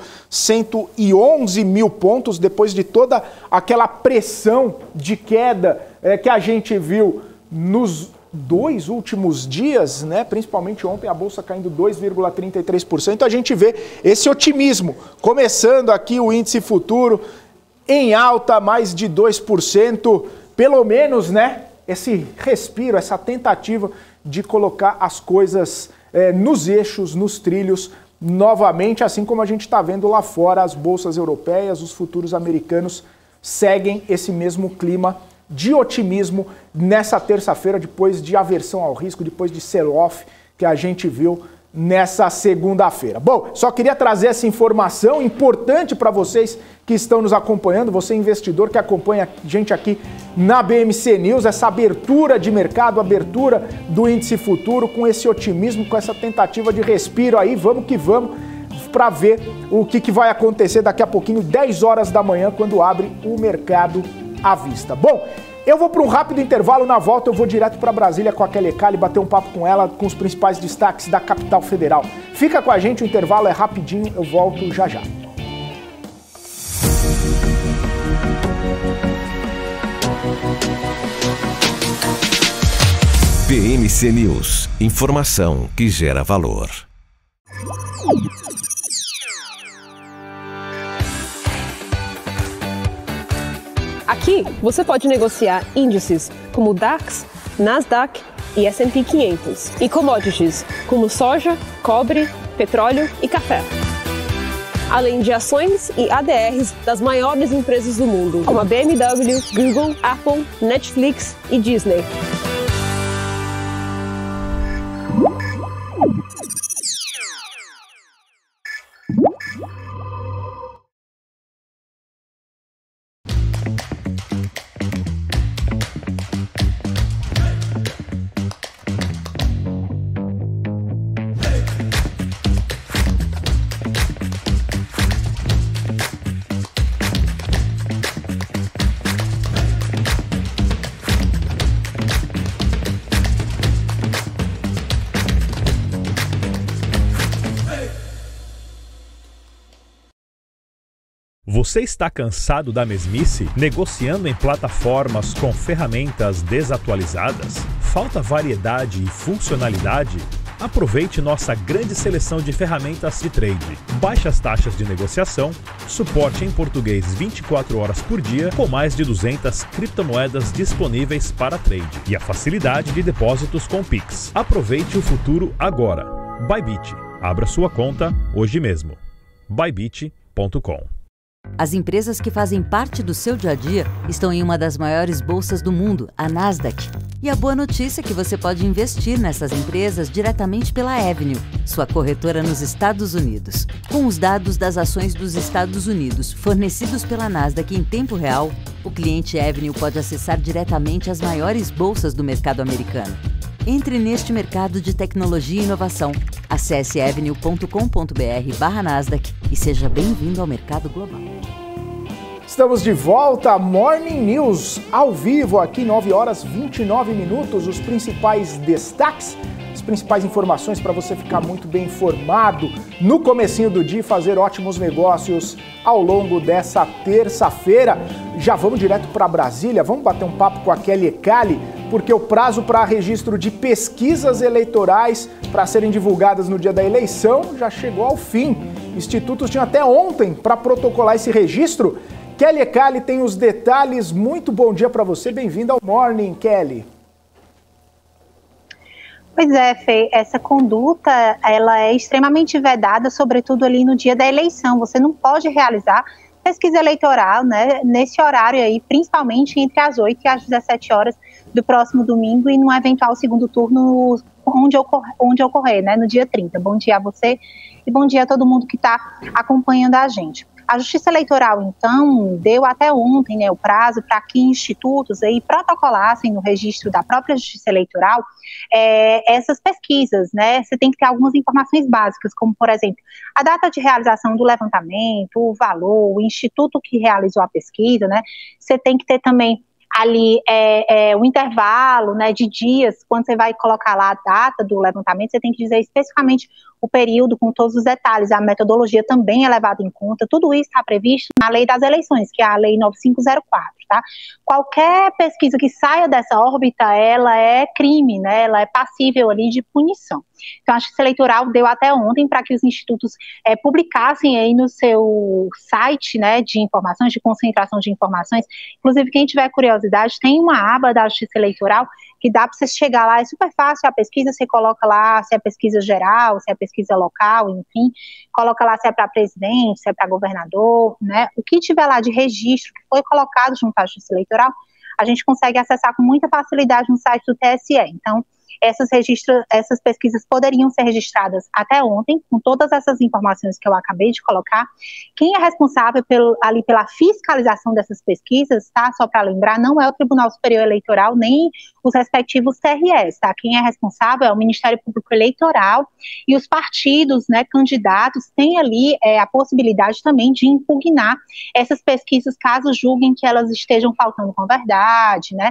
111 mil pontos, depois de toda aquela pressão de queda que a gente viu nos 2 últimos dias, né? Principalmente ontem, a Bolsa caindo 2,33%, a gente vê esse otimismo, começando aqui o índice futuro em alta, mais de 2%, pelo menos, né? Esse respiro, essa tentativa de colocar as coisas nos eixos, nos trilhos, novamente, assim como a gente está vendo lá fora, as bolsas europeias, os futuros americanos seguem esse mesmo clima de otimismo nessa terça-feira, depois de aversão ao risco, depois de sell-off que a gente viu nessa segunda-feira. Bom, só queria trazer essa informação importante para vocês que estão nos acompanhando, você investidor que acompanha a gente aqui na BMC News, essa abertura de mercado, abertura do índice futuro, com esse otimismo, com essa tentativa de respiro aí, vamos que vamos, para ver o que vai acontecer daqui a pouquinho, 10 horas da manhã, quando abre o mercado à vista. Bom, eu vou para um rápido intervalo, na volta eu vou direto para Brasília com a Kelly Cali, bater um papo com ela, com os principais destaques da capital federal. Fica com a gente, o intervalo é rapidinho, eu volto já já. BMC News, informação que gera valor. Aqui você pode negociar índices como DAX, Nasdaq e S&P 500 e commodities como soja, cobre, petróleo e café. Além de ações e ADRs das maiores empresas do mundo, como a BMW, Google, Apple, Netflix e Disney. Você está cansado da mesmice? Negociando em plataformas com ferramentas desatualizadas? Falta variedade e funcionalidade? Aproveite nossa grande seleção de ferramentas de trade. Baixas taxas de negociação, suporte em português 24 horas por dia, com mais de 200 criptomoedas disponíveis para trade e a facilidade de depósitos com Pix. Aproveite o futuro agora. Bybit. Abra sua conta hoje mesmo. Bybit.com. As empresas que fazem parte do seu dia a dia estão em uma das maiores bolsas do mundo, a Nasdaq. E a boa notícia é que você pode investir nessas empresas diretamente pela Avenue, sua corretora nos Estados Unidos. Com os dados das ações dos Estados Unidos fornecidos pela Nasdaq em tempo real, o cliente Avenue pode acessar diretamente as maiores bolsas do mercado americano. Entre neste mercado de tecnologia e inovação. Acesse avenue.com.br/Nasdaq e seja bem-vindo ao mercado global. Estamos de volta, Morning News, ao vivo, aqui 9 horas 29 minutos, os principais destaques, as principais informações para você ficar muito bem informado no comecinho do dia e fazer ótimos negócios ao longo dessa terça-feira. Já vamos direto para Brasília, vamos bater um papo com a Kelly Cali, porque o prazo para registro de pesquisas eleitorais para serem divulgadas no dia da eleição já chegou ao fim. Institutos tinham até ontem para protocolar esse registro. Kelly Cali tem os detalhes. Muito bom dia para você, bem-vindo ao Morning, Kelly. Pois é, Fê, essa conduta, ela é extremamente vedada, sobretudo ali no dia da eleição. Você não pode realizar pesquisa eleitoral, né, nesse horário aí, principalmente entre as 8 e as 17 horas do próximo domingo e num eventual segundo turno onde ocorrer, né, no dia 30. Bom dia a você e bom dia a todo mundo que está acompanhando a gente. A Justiça Eleitoral, então, deu até ontem, né, o prazo para que institutos aí protocolassem no registro da própria Justiça Eleitoral essas pesquisas, né? Você tem que ter algumas informações básicas, como, por exemplo, a data de realização do levantamento, o valor, o instituto que realizou a pesquisa, né? Você tem que ter também ali o intervalo, né, de dias, quando você vai colocar lá a data do levantamento, você tem que dizer especificamente o período com todos os detalhes, a metodologia também é levada em conta, tudo isso está previsto na Lei das Eleições, que é a Lei 9504, tá? Qualquer pesquisa que saia dessa órbita, ela é crime, né, ela é passível ali de punição. Então, a Justiça Eleitoral deu até ontem para que os institutos publicassem aí no seu site, né, de informações, de concentração de informações. Inclusive, quem tiver curiosidade, tem uma aba da Justiça Eleitoral que dá para você chegar lá, é super fácil a pesquisa, você coloca lá se é pesquisa geral, se é pesquisa local, enfim, coloca lá se é para presidente, se é para governador, né, o que tiver lá de registro que foi colocado junto à Justiça Eleitoral, a gente consegue acessar com muita facilidade no site do TSE. Então, essas pesquisas poderiam ser registradas até ontem, com todas essas informações que eu acabei de colocar. Quem é responsável ali pela fiscalização dessas pesquisas, tá? Só para lembrar, não é o Tribunal Superior Eleitoral, nem os respectivos TREs, tá? Quem é responsável é o Ministério Público Eleitoral e os partidos, né, candidatos, têm ali a possibilidade também de impugnar essas pesquisas, caso julguem que elas estejam faltando com a verdade, né?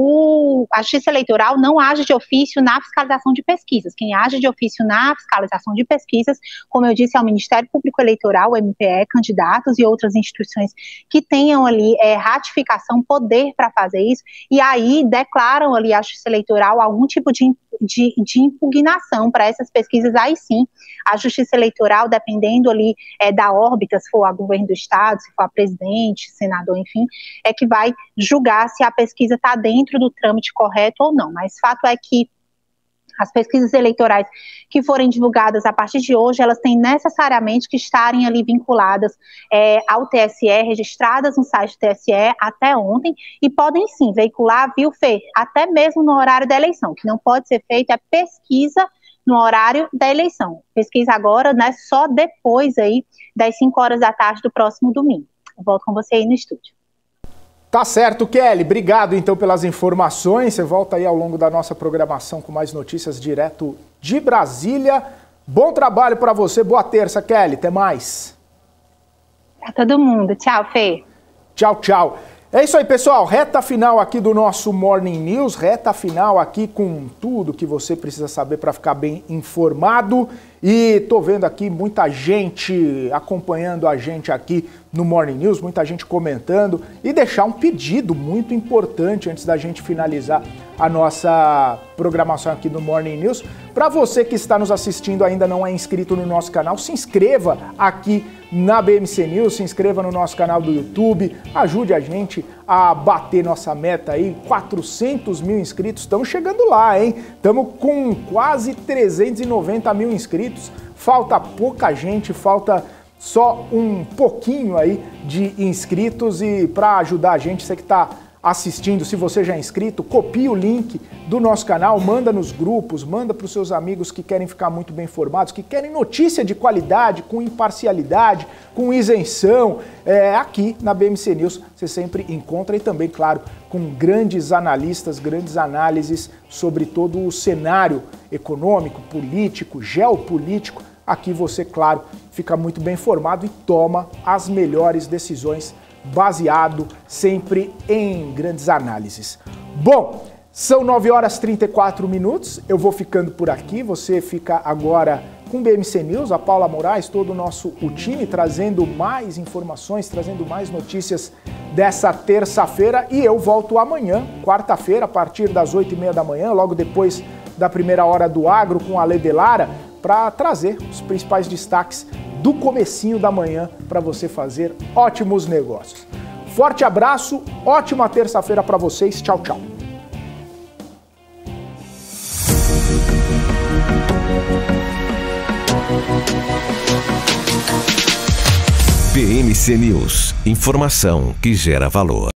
A Justiça Eleitoral não age de ofício na fiscalização de pesquisas. Quem age de ofício na fiscalização de pesquisas, como eu disse, é o Ministério Público Eleitoral, o MPE, candidatos e outras instituições que tenham ali ratificação, poder para fazer isso, e aí declaram ali a Justiça Eleitoral algum tipo de impugnação para essas pesquisas. Aí sim, a Justiça Eleitoral, dependendo ali da órbita, se for a governo do estado, se for a presidente, senador, enfim, é que vai julgar se a pesquisa está dentro do trâmite correto ou não. Mas fato é que as pesquisas eleitorais que forem divulgadas a partir de hoje, elas têm necessariamente que estarem ali vinculadas ao TSE, registradas no site do TSE até ontem, e podem sim veicular, viu, Fê, até mesmo no horário da eleição. O que não pode ser feito é pesquisa no horário da eleição. Pesquisa agora, né, só depois aí das 5 horas da tarde do próximo domingo. Eu volto com você aí no estúdio. Tá certo, Kelly. Obrigado, então, pelas informações. Você volta aí ao longo da nossa programação com mais notícias direto de Brasília. Bom trabalho para você. Boa terça, Kelly. Até mais. Pra todo mundo. Tchau, Fê. Tchau, tchau. É isso aí, pessoal. Reta final aqui do nosso Morning News. Reta final aqui com tudo que você precisa saber para ficar bem informado. E tô vendo aqui muita gente acompanhando a gente aqui no Morning News, muita gente comentando, e deixar um pedido muito importante antes da gente finalizar a nossa programação aqui no Morning News. Para você que está nos assistindo e ainda não é inscrito no nosso canal, se inscreva aqui na BMC News, se inscreva no nosso canal do YouTube, ajude a gente a bater nossa meta aí, 400 mil inscritos, estamos chegando lá, hein? Estamos com quase 390 mil inscritos, falta pouca gente, falta só um pouquinho aí de inscritos, e para ajudar a gente, você que está assistindo, se você já é inscrito, copie o link do nosso canal, manda nos grupos, manda para os seus amigos que querem ficar muito bem informados, que querem notícia de qualidade, com imparcialidade, com isenção. Aqui na BMC News você sempre encontra, e também, claro, com grandes analistas, grandes análises sobre todo o cenário econômico, político, geopolítico. Aqui você, claro, fica muito bem informado e toma as melhores decisões baseado sempre em grandes análises. Bom, são 9 horas e 34 minutos, eu vou ficando por aqui, você fica agora com o BMC News, a Paula Moraes, todo o time, trazendo mais informações, trazendo mais notícias dessa terça-feira, e eu volto amanhã, quarta-feira, a partir das 8h30 da manhã, logo depois da primeira hora do agro, com a Lê Delara, para trazer os principais destaques do comecinho da manhã para você fazer ótimos negócios. Forte abraço, ótima terça-feira para vocês. Tchau, tchau. PMC News. Informação que gera valor.